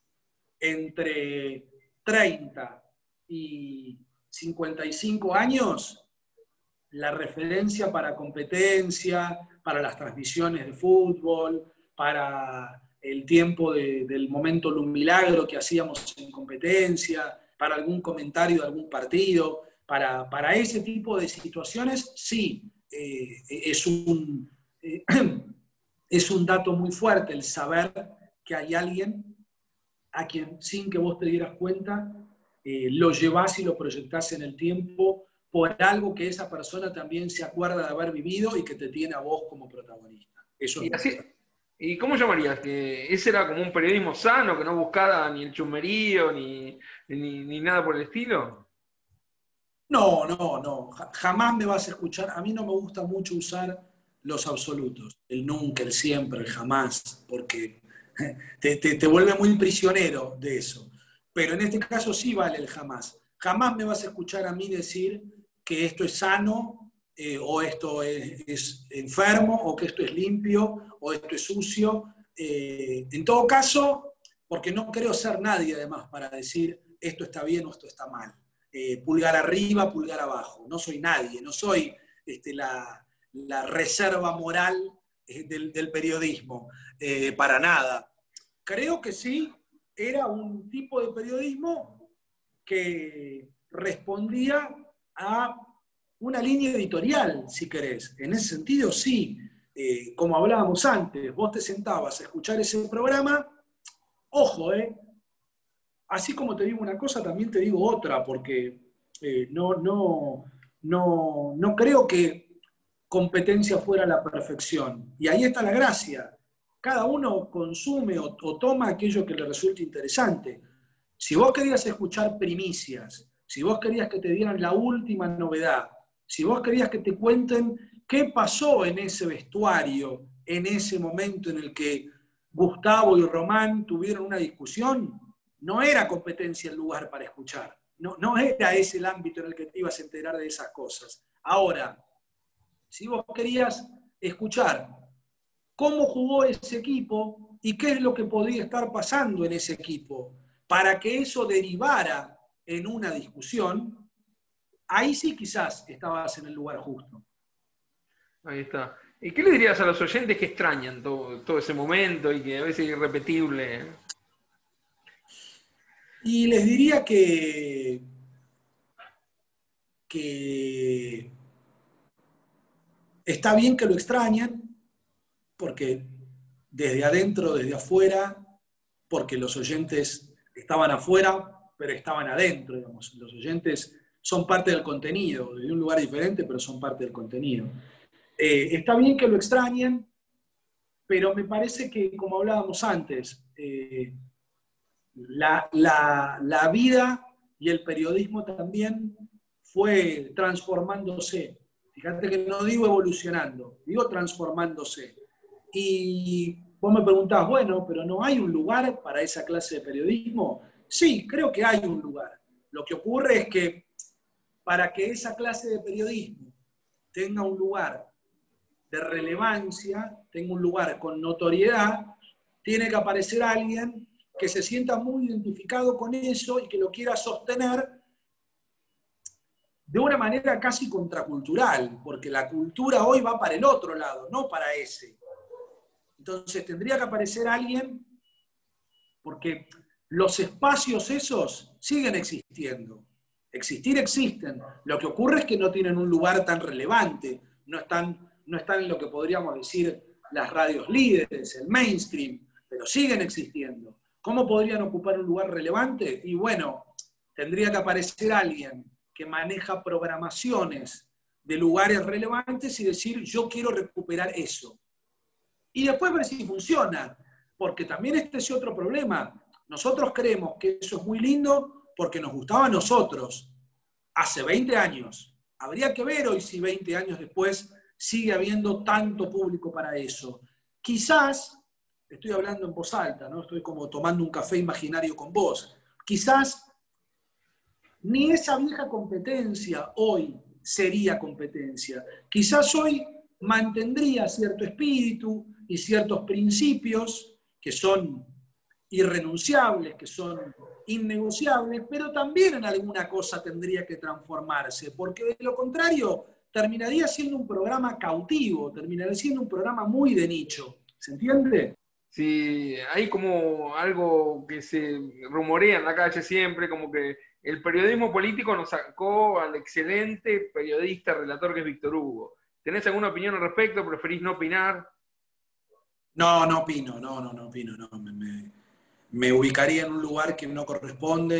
entre 30 y 55 años, la referencia para competencia, para las transmisiones de fútbol, para el tiempo del momento un milagro que hacíamos en competencia, para algún comentario de algún partido, para ese tipo de situaciones, sí, es un dato muy fuerte el saber que hay alguien a quien, sin que vos te dieras cuenta, lo llevás y lo proyectás en el tiempo por algo que esa persona también se acuerda de haber vivido y que te tiene a vos como protagonista. Eso es Y muy así, fuerte. ¿y cómo llamarías? ¿Que ese era como un periodismo sano, que no buscaba ni el chusmerío, ni nada por el estilo? No. Jamás me vas a escuchar. A mí no me gusta mucho usar los absolutos. El nunca, el siempre, el jamás, porque te vuelve muy prisionero de eso. Pero en este caso sí vale el jamás. Jamás me vas a escuchar a mí decir que esto es sano, o esto es enfermo, o que esto es limpio, o esto es sucio. En todo caso, porque no creo ser nadie además para decir esto está bien o esto está mal. Pulgar arriba, pulgar abajo. No soy nadie, no soy la reserva moral del periodismo, para nada. Creo que sí, era un tipo de periodismo que respondía a una línea editorial, si querés. En ese sentido, sí. Como hablábamos antes, vos te sentabas a escuchar ese programa, ojo, así como te digo una cosa, también te digo otra, porque no creo que competencia fuera la perfección. Y ahí está la gracia. Cada uno consume o toma aquello que le resulte interesante. Si vos querías escuchar primicias, si vos querías que te dieran la última novedad, si vos querías que te cuenten qué pasó en ese vestuario, en ese momento en el que Gustavo y Román tuvieron una discusión, no era competencia el lugar para escuchar. No era ese el ámbito en el que te ibas a enterar de esas cosas. Ahora, si vos querías escuchar cómo jugó ese equipo y qué es lo que podía estar pasando en ese equipo para que eso derivara en una discusión, ahí sí quizás estabas en el lugar justo. Ahí está. ¿Y qué le dirías a los oyentes que extrañan todo ese momento y que a veces es irrepetible? Y les diría que está bien que lo extrañen, porque desde adentro, desde afuera, porque los oyentes estaban afuera, pero estaban adentro, digamos. Los oyentes son parte del contenido, de un lugar diferente, pero son parte del contenido. Está bien que lo extrañen, pero me parece que, como hablábamos antes, la vida y el periodismo también fue transformándose. Fíjate que no digo evolucionando, digo transformándose. Y vos me preguntás, bueno, pero ¿no hay un lugar para esa clase de periodismo? Sí, creo que hay un lugar. Lo que ocurre es que para que esa clase de periodismo tenga un lugar de relevancia, tenga un lugar con notoriedad, tiene que aparecer alguien que se sienta muy identificado con eso y que lo quiera sostener de una manera casi contracultural, porque la cultura hoy va para el otro lado, no para ese. Entonces tendría que aparecer alguien, porque los espacios esos siguen existiendo. Existir existen. Lo que ocurre es que no tienen un lugar tan relevante, no están en lo que podríamos decir las radios líderes, el mainstream, pero siguen existiendo. ¿Cómo podrían ocupar un lugar relevante? Y bueno, tendría que aparecer alguien que maneja programaciones de lugares relevantes y decir, yo quiero recuperar eso. Y después ver si funciona, porque también este es otro problema. Nosotros creemos que eso es muy lindo porque nos gustaba a nosotros hace 20 años. Habría que ver hoy si 20 años después sigue habiendo tanto público para eso. Quizás, estoy hablando en voz alta, ¿no? Estoy como tomando un café imaginario con vos, quizás ni esa vieja competencia hoy sería competencia. Quizás hoy mantendría cierto espíritu y ciertos principios que son irrenunciables, que son innegociables, pero también en alguna cosa tendría que transformarse, porque de lo contrario terminaría siendo un programa cautivo, terminaría siendo un programa muy de nicho. ¿Se entiende? Sí, hay como algo que se rumorea en la calle siempre, como que el periodismo político nos sacó al excelente periodista, relator que es Víctor Hugo. ¿Tenés alguna opinión al respecto? ¿Preferís no opinar? No opino, no opino, no. Me ubicaría en un lugar que no corresponde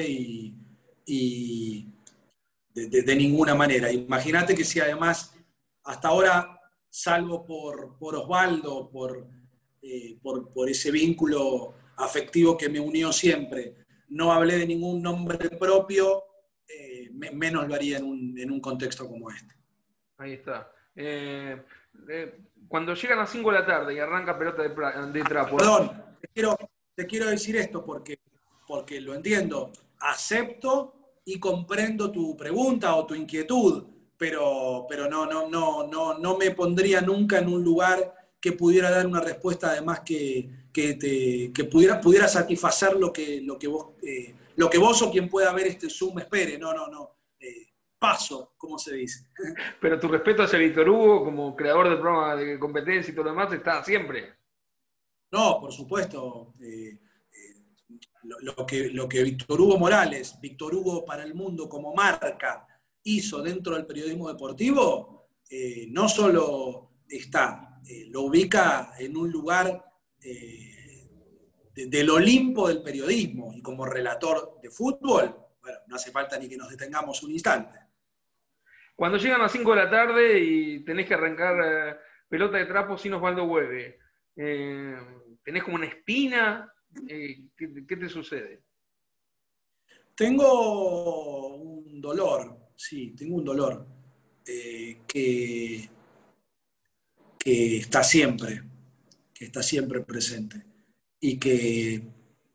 y de ninguna manera. Imagínate que si además, hasta ahora, salvo por Osvaldo, por ese vínculo afectivo que me unió siempre, no hablé de ningún nombre propio, menos lo haría en un contexto como este. Ahí está. Cuando llegan las 5 de la tarde y arranca pelota de trapo. Perdón, te quiero decir esto porque lo entiendo. Acepto y comprendo tu pregunta o tu inquietud, pero no me pondría nunca en un lugar que pudiera dar una respuesta además que pudiera satisfacer lo que vos o quien pueda ver este Zoom espere. No. Paso, como se dice. Pero tu respeto hacia Víctor Hugo como creador del programa de competencia y todo lo demás está siempre. No, por supuesto. Lo que Víctor Hugo Morales, Víctor Hugo para el mundo como marca, hizo dentro del periodismo deportivo, no solo lo ubica en un lugar del Olimpo del periodismo y como relator de fútbol, bueno, no hace falta ni que nos detengamos un instante. Cuando llegan las 5 de la tarde y tenés que arrancar pelota de trapo sin Osvaldo Hueve, ¿tenés como una espina? ¿Qué te sucede? Tengo un dolor, sí, tengo un dolor que está siempre presente y que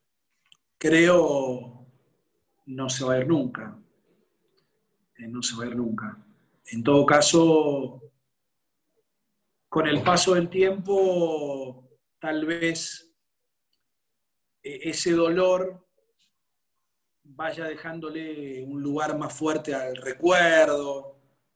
creo no se va a ir nunca, no se va a ir nunca. En todo caso, con el paso del tiempo, tal vez ese dolor vaya dejándole un lugar más fuerte al recuerdo,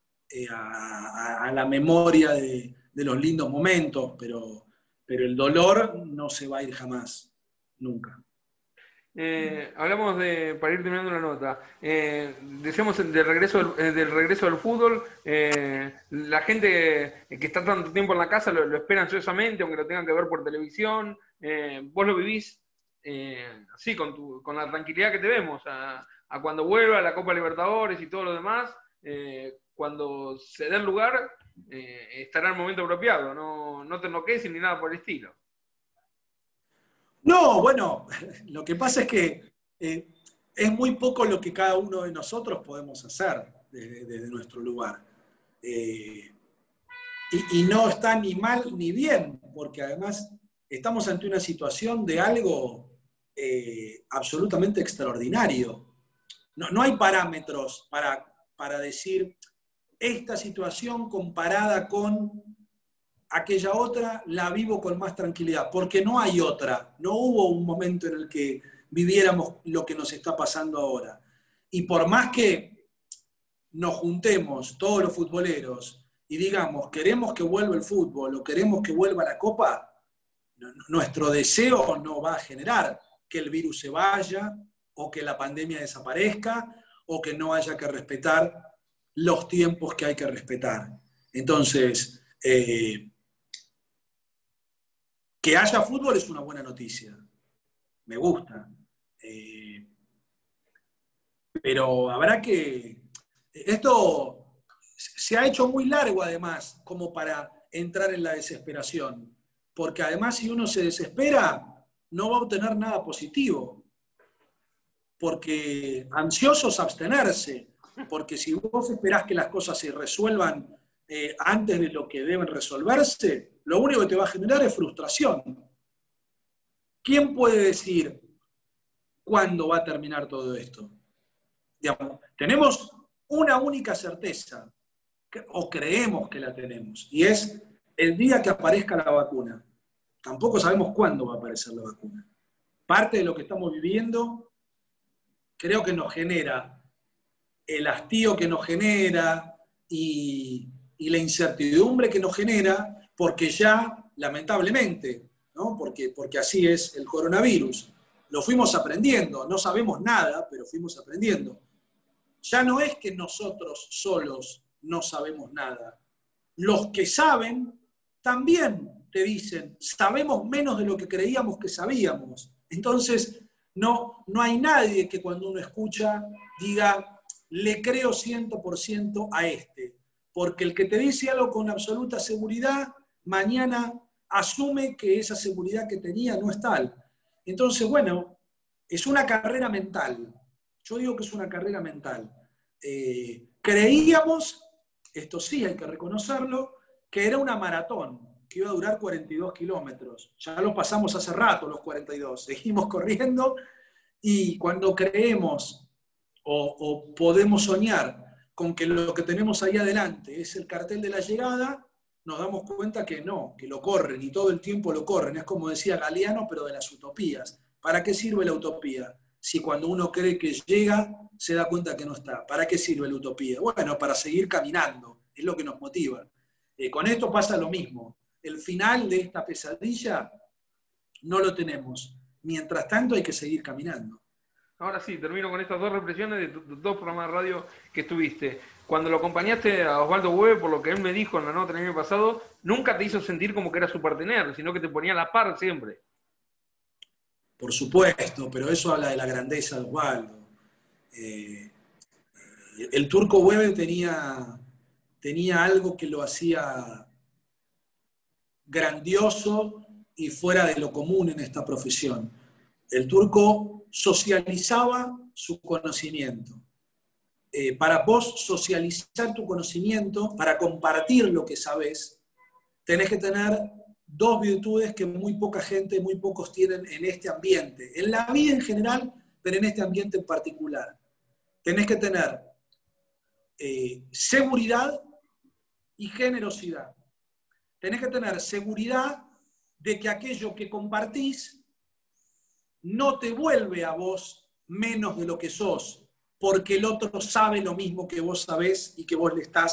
a la memoria de los lindos momentos, pero el dolor no se va a ir jamás, nunca. Hablamos para ir terminando la nota, decíamos del regreso del fútbol, la gente que está tanto tiempo en la casa lo espera ansiosamente, aunque lo tengan que ver por televisión, vos lo vivís así, con la tranquilidad que te vemos, a cuando vuelva a la Copa Libertadores y todo lo demás, cuando se dé el lugar, estará el momento apropiado, no te enloqueces ni nada por el estilo. No, bueno, lo que pasa es que es muy poco lo que cada uno de nosotros podemos hacer desde nuestro lugar. Y no está ni mal ni bien, porque además estamos ante una situación de algo absolutamente extraordinario. No hay parámetros para decir esta situación comparada con aquella otra la vivo con más tranquilidad, porque no hay otra, no hubo un momento en el que viviéramos lo que nos está pasando ahora. Y por más que nos juntemos todos los futboleros y digamos, queremos que vuelva el fútbol o queremos que vuelva la Copa, nuestro deseo no va a generar que el virus se vaya o que la pandemia desaparezca o que no haya que respetar los tiempos que hay que respetar. Entonces, que haya fútbol es una buena noticia. Me gusta. Pero habrá que... Esto se ha hecho muy largo además, como para entrar en la desesperación. Porque además si uno se desespera, no va a obtener nada positivo. Porque ansiosos abstenerse. Porque si vos esperás que las cosas se resuelvan antes de lo que deben resolverse, lo único que te va a generar es frustración. ¿Quién puede decir cuándo va a terminar todo esto? Digamos, tenemos una única certeza, o creemos que la tenemos, y es el día que aparezca la vacuna. Tampoco sabemos cuándo va a aparecer la vacuna. Parte de lo que estamos viviendo creo que nos genera el hastío que nos genera y la incertidumbre que nos genera, porque ya, lamentablemente, ¿no? porque así es el coronavirus, lo fuimos aprendiendo, no sabemos nada, pero fuimos aprendiendo. Ya no es que nosotros solos no sabemos nada. Los que saben también te dicen, sabemos menos de lo que creíamos que sabíamos. Entonces, no hay nadie que cuando uno escucha diga, le creo 100% a este. Porque el que te dice algo con absoluta seguridad, mañana asume que esa seguridad que tenía no es tal. Entonces, bueno, es una carrera mental. Yo digo que es una carrera mental. Creíamos, esto sí hay que reconocerlo, que era una maratón, que iba a durar 42 kilómetros. Ya lo pasamos hace rato los 42, seguimos corriendo y cuando creemos o podemos soñar con que lo que tenemos ahí adelante es el cartel de la llegada, nos damos cuenta que no, que lo corren y todo el tiempo lo corren. Es como decía Galeano, pero de las utopías. ¿Para qué sirve la utopía? Si cuando uno cree que llega, se da cuenta que no está. ¿Para qué sirve la utopía? Bueno, para seguir caminando, es lo que nos motiva. Con esto pasa lo mismo. El final de esta pesadilla no lo tenemos. Mientras tanto hay que seguir caminando. Ahora sí, termino con estas dos reflexiones de tus dos programas de radio que estuviste. Cuando lo acompañaste a Osvaldo Hueve, por lo que él me dijo en la nota del año pasado, nunca te hizo sentir como que era su partener, sino que te ponía a la par siempre. Por supuesto, pero eso habla de la grandeza de Osvaldo. El Turco Hueve tenía algo que lo hacía grandioso y fuera de lo común en esta profesión. El Turco socializaba su conocimiento. Para vos socializar tu conocimiento, para compartir lo que sabés, tenés que tener dos virtudes que muy poca gente, muy pocos tienen en este ambiente. En la vida en general, pero en este ambiente en particular. Tenés que tener seguridad y generosidad. Tenés que tener seguridad de que aquello que compartís no te vuelve a vos menos de lo que sos, porque el otro sabe lo mismo que vos sabés y que vos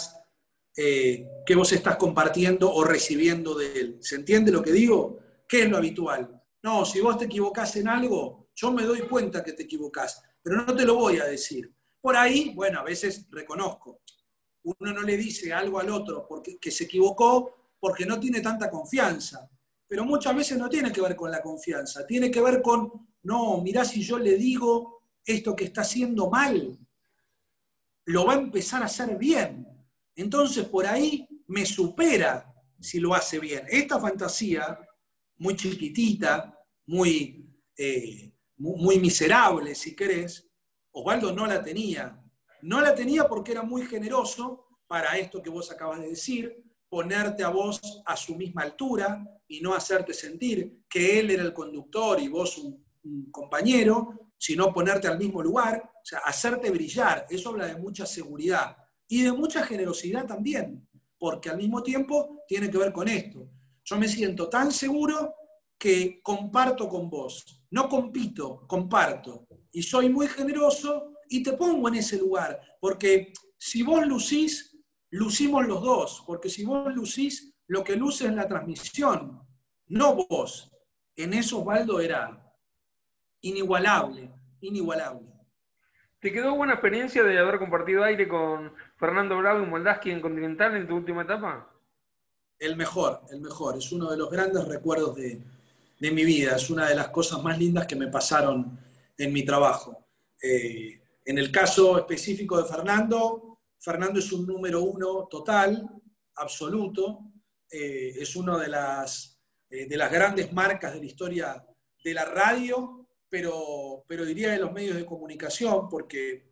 estás compartiendo o recibiendo de él. ¿Se entiende lo que digo? ¿Qué es lo habitual? No, si vos te equivocás en algo, yo me doy cuenta que te equivocás, pero no te lo voy a decir. Por ahí, bueno, a veces reconozco. Uno no le dice algo al otro que se equivocó porque no tiene tanta confianza. Pero muchas veces no tiene que ver con la confianza, tiene que ver con, no, mirá, si yo le digo esto que está haciendo mal, lo va a empezar a hacer bien. Entonces por ahí me supera si lo hace bien. Esta fantasía, muy chiquitita, muy miserable, si querés, Osvaldo no la tenía. No la tenía porque era muy generoso para esto que vos acabas de decir, ponerte a vos a su misma altura y no hacerte sentir que él era el conductor y vos un compañero, sino ponerte al mismo lugar, o sea, hacerte brillar. Eso habla de mucha seguridad y de mucha generosidad también, porque al mismo tiempo tiene que ver con esto. Yo me siento tan seguro que comparto con vos, no compito, comparto, y soy muy generoso y te pongo en ese lugar, porque si vos lucís, lucimos los dos, porque si vos lucís, lo que luce es la transmisión, no vos. En eso Osvaldo era inigualable, inigualable. ¿Te quedó buena experiencia de haber compartido aire con Fernando Bravo y Moldaski en Continental en tu última etapa? El mejor, es uno de los grandes recuerdos de mi vida, es una de las cosas más lindas que me pasaron en mi trabajo. En el caso específico de Fernando, Fernando es un número uno total, absoluto, es una de las grandes marcas de la historia de la radio, pero diría de los medios de comunicación, porque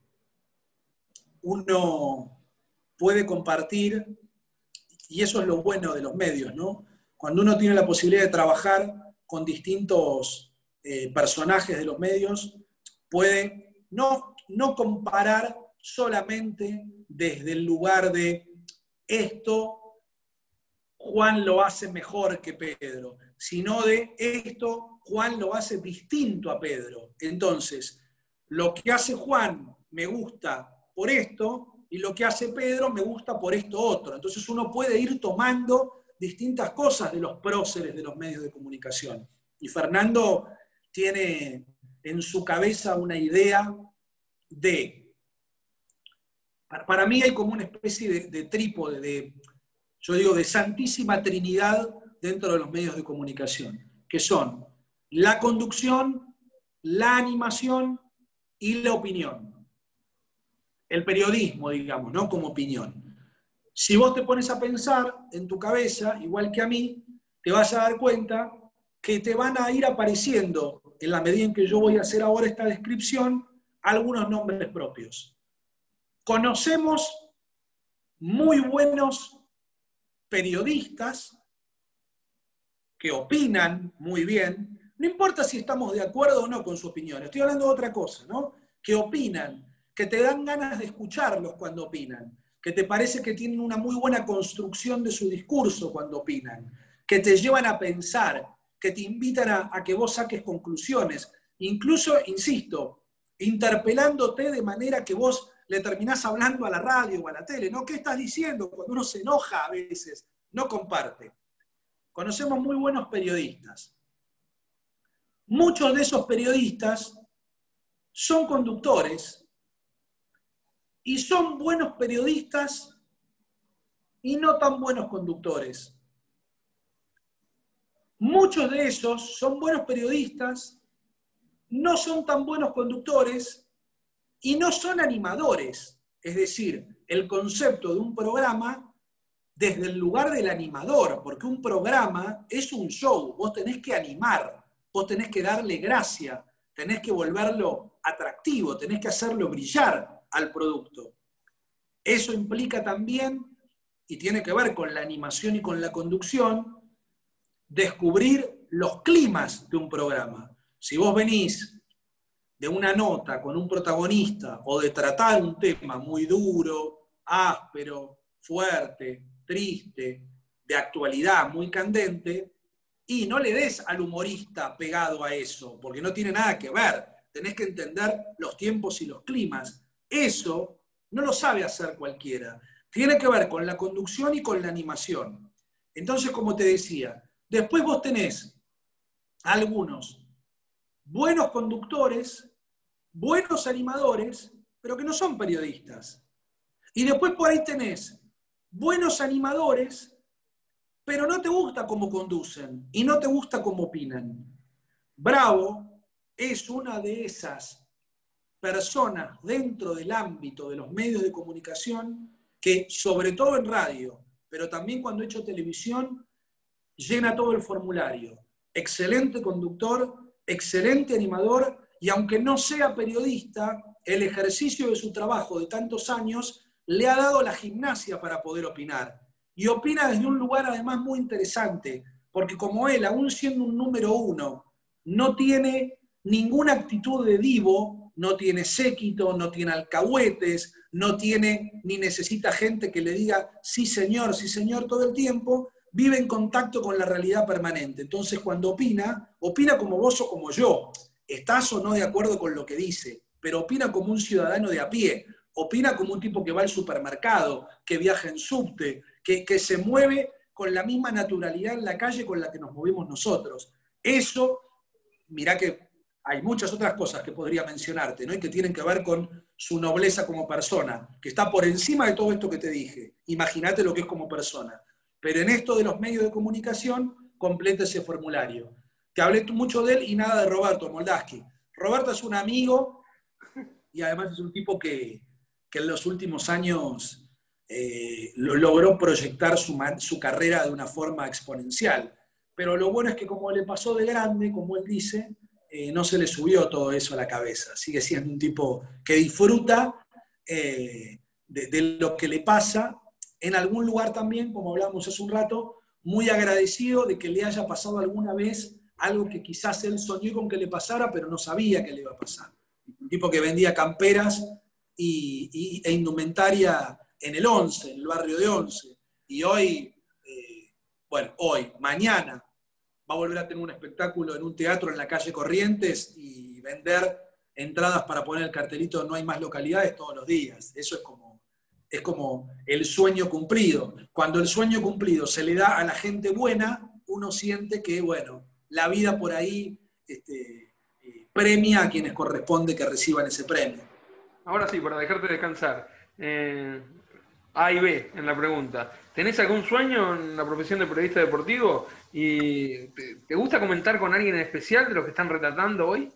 uno puede compartir, y eso es lo bueno de los medios, ¿no? Cuando uno tiene la posibilidad de trabajar con distintos personajes de los medios, puede no comparar solamente desde el lugar de esto Juan lo hace mejor que Pedro, sino de esto Juan lo hace distinto a Pedro. Entonces, lo que hace Juan me gusta por esto y lo que hace Pedro me gusta por esto otro. Entonces uno puede ir tomando distintas cosas de los próceres de los medios de comunicación. Y Fernando tiene en su cabeza una idea de... Para mí hay como una especie de trípode, yo digo, de santísima trinidad dentro de los medios de comunicación, que son la conducción, la animación y la opinión. El periodismo, digamos, ¿no? Como opinión. Si vos te pones a pensar en tu cabeza, igual que a mí, te vas a dar cuenta que te van a ir apareciendo, en la medida en que yo voy a hacer ahora esta descripción, algunos nombres propios. Conocemos muy buenos periodistas que opinan muy bien, no importa si estamos de acuerdo o no con su opinión, estoy hablando de otra cosa, ¿no? Que opinan, que te dan ganas de escucharlos cuando opinan, que te parece que tienen una muy buena construcción de su discurso cuando opinan, que te llevan a pensar, que te invitan a que vos saques conclusiones, incluso, insisto, interpelándote de manera que vos le terminás hablando a la radio o a la tele, ¿no? ¿Qué estás diciendo? Cuando uno se enoja a veces, no comparte. Conocemos muy buenos periodistas. Muchos de esos periodistas son conductores y son buenos periodistas y no tan buenos conductores. Muchos de esos son buenos periodistas, no son tan buenos conductores y no son animadores. Es decir, el concepto de un programa desde el lugar del animador, porque un programa es un show, vos tenés que animar, vos tenés que darle gracia, tenés que volverlo atractivo, tenés que hacerlo brillar al producto. Eso implica también, y tiene que ver con la animación y con la conducción, descubrir los climas de un programa. Si vos venís de una nota con un protagonista o de tratar un tema muy duro, áspero, fuerte, triste, de actualidad, muy candente, y no le des al humorista pegado a eso, porque no tiene nada que ver. Tenés que entender los tiempos y los climas. Eso no lo sabe hacer cualquiera. Tiene que ver con la conducción y con la animación. Entonces, como te decía, después vos tenés algunos buenos conductores, buenos animadores, pero que no son periodistas. Y después por ahí tenés buenos animadores, pero no te gusta cómo conducen y no te gusta cómo opinan. Bravo es una de esas personas dentro del ámbito de los medios de comunicación que, sobre todo en radio, pero también cuando he hecho televisión, llena todo el formulario. Excelente conductor, excelente animador, y aunque no sea periodista, el ejercicio de su trabajo de tantos años le ha dado la gimnasia para poder opinar. Y opina desde un lugar además muy interesante, porque como él, aún siendo un número uno, no tiene ninguna actitud de divo, no tiene séquito, no tiene alcahuetes, no tiene ni necesita gente que le diga sí señor todo el tiempo, vive en contacto con la realidad permanente. Entonces cuando opina, opina como vos o como yo. Estás o no de acuerdo con lo que dice, pero opina como un ciudadano de a pie, opina como un tipo que va al supermercado, que viaja en subte, que se mueve con la misma naturalidad en la calle con la que nos movemos nosotros. Eso, mirá que hay muchas otras cosas que podría mencionarte, ¿no? Y que tienen que ver con su nobleza como persona, que está por encima de todo esto que te dije. Imagínate lo que es como persona. Pero en esto de los medios de comunicación, completa ese formulario. Te hablé mucho de él y nada de Roberto Moldaski. Roberto es un amigo y además es un tipo que en los últimos años logró proyectar su carrera de una forma exponencial. Pero lo bueno es que como le pasó de grande, como él dice, no se le subió todo eso a la cabeza. Sigue siendo un tipo que disfruta de lo que le pasa. En algún lugar también, como hablábamos hace un rato, muy agradecido de que le haya pasado alguna vez algo que quizás él soñó con que le pasara, pero no sabía que le iba a pasar. Un tipo que vendía camperas e indumentaria en el 11, en el barrio de Once. Y hoy, mañana, va a volver a tener un espectáculo en un teatro en la calle Corrientes y vender entradas para poner el cartelito "No hay más localidades" todos los días. Eso es como el sueño cumplido. Cuando el sueño cumplido se le da a la gente buena, uno siente que, bueno, la vida por ahí premia a quienes corresponde que reciban ese premio. Ahora sí, para dejarte descansar. A y B en la pregunta. ¿Tenés algún sueño en la profesión de periodista deportivo? ¿Y te gusta comentar con alguien en especial de los que están retratando hoy?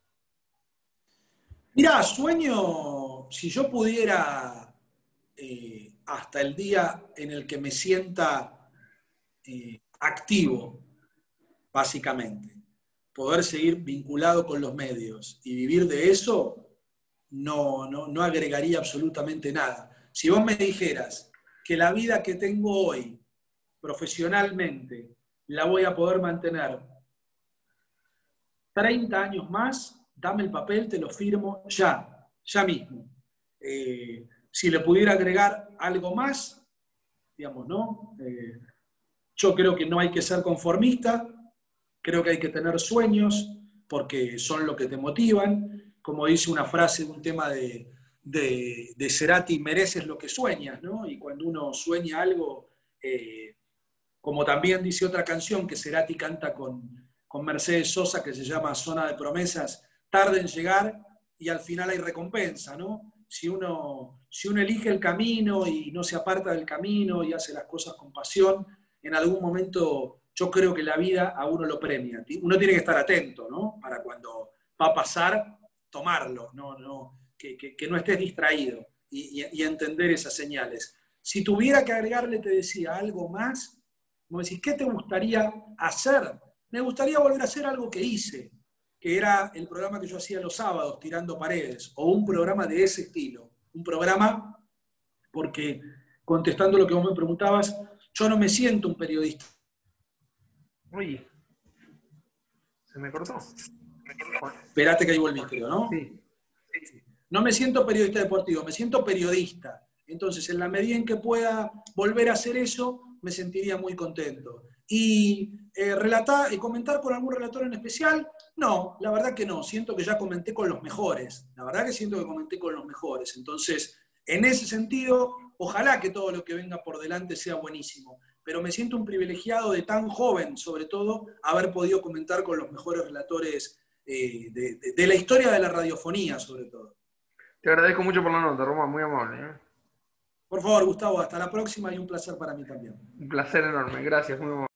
Mirá, sueño, si yo pudiera, hasta el día en el que me sienta activo, básicamente, poder seguir vinculado con los medios y vivir de eso, no agregaría absolutamente nada. Si vos me dijeras que la vida que tengo hoy, profesionalmente, la voy a poder mantener 30 años más, dame el papel, te lo firmo ya mismo. Si le pudiera agregar algo más, digamos, ¿no? Yo creo que no hay que ser conformista, creo que hay que tener sueños, porque son lo que te motivan. Como dice una frase de un tema de Cerati, mereces lo que sueñas, ¿no? Y cuando uno sueña algo, como también dice otra canción que Cerati canta con Mercedes Sosa, que se llama Zona de Promesas, tarda en llegar y al final hay recompensa, ¿no? Si uno elige el camino y no se aparta del camino y hace las cosas con pasión, en algún momento yo creo que la vida a uno lo premia. Uno tiene que estar atento, ¿no? Para cuando va a pasar, tomarlo, que no estés distraído y entender esas señales. Si tuviera que agregarle, te decía, algo más, como decís, ¿qué te gustaría hacer? Me gustaría volver a hacer algo que hice, que era el programa que yo hacía los sábados, Tirando Paredes, o un programa de ese estilo. Un programa, porque contestando lo que vos me preguntabas, yo no me siento un periodista. Uy, se me cortó. Esperate que ahí volví, creo, ¿no? Sí. No me siento periodista deportivo, me siento periodista. Entonces, en la medida en que pueda volver a hacer eso, me sentiría muy contento. Y relatar y comentar con algún relator en especial, no, la verdad que no. Siento que ya comenté con los mejores. La verdad que siento que comenté con los mejores. Entonces, en ese sentido, ojalá que todo lo que venga por delante sea buenísimo. Pero me siento un privilegiado de tan joven, sobre todo, haber podido comentar con los mejores relatores de la historia de la radiofonía, sobre todo. Te agradezco mucho por la nota, Román, muy amable. Por favor, Gustavo, hasta la próxima y un placer para mí también. Un placer enorme, gracias, muy amable.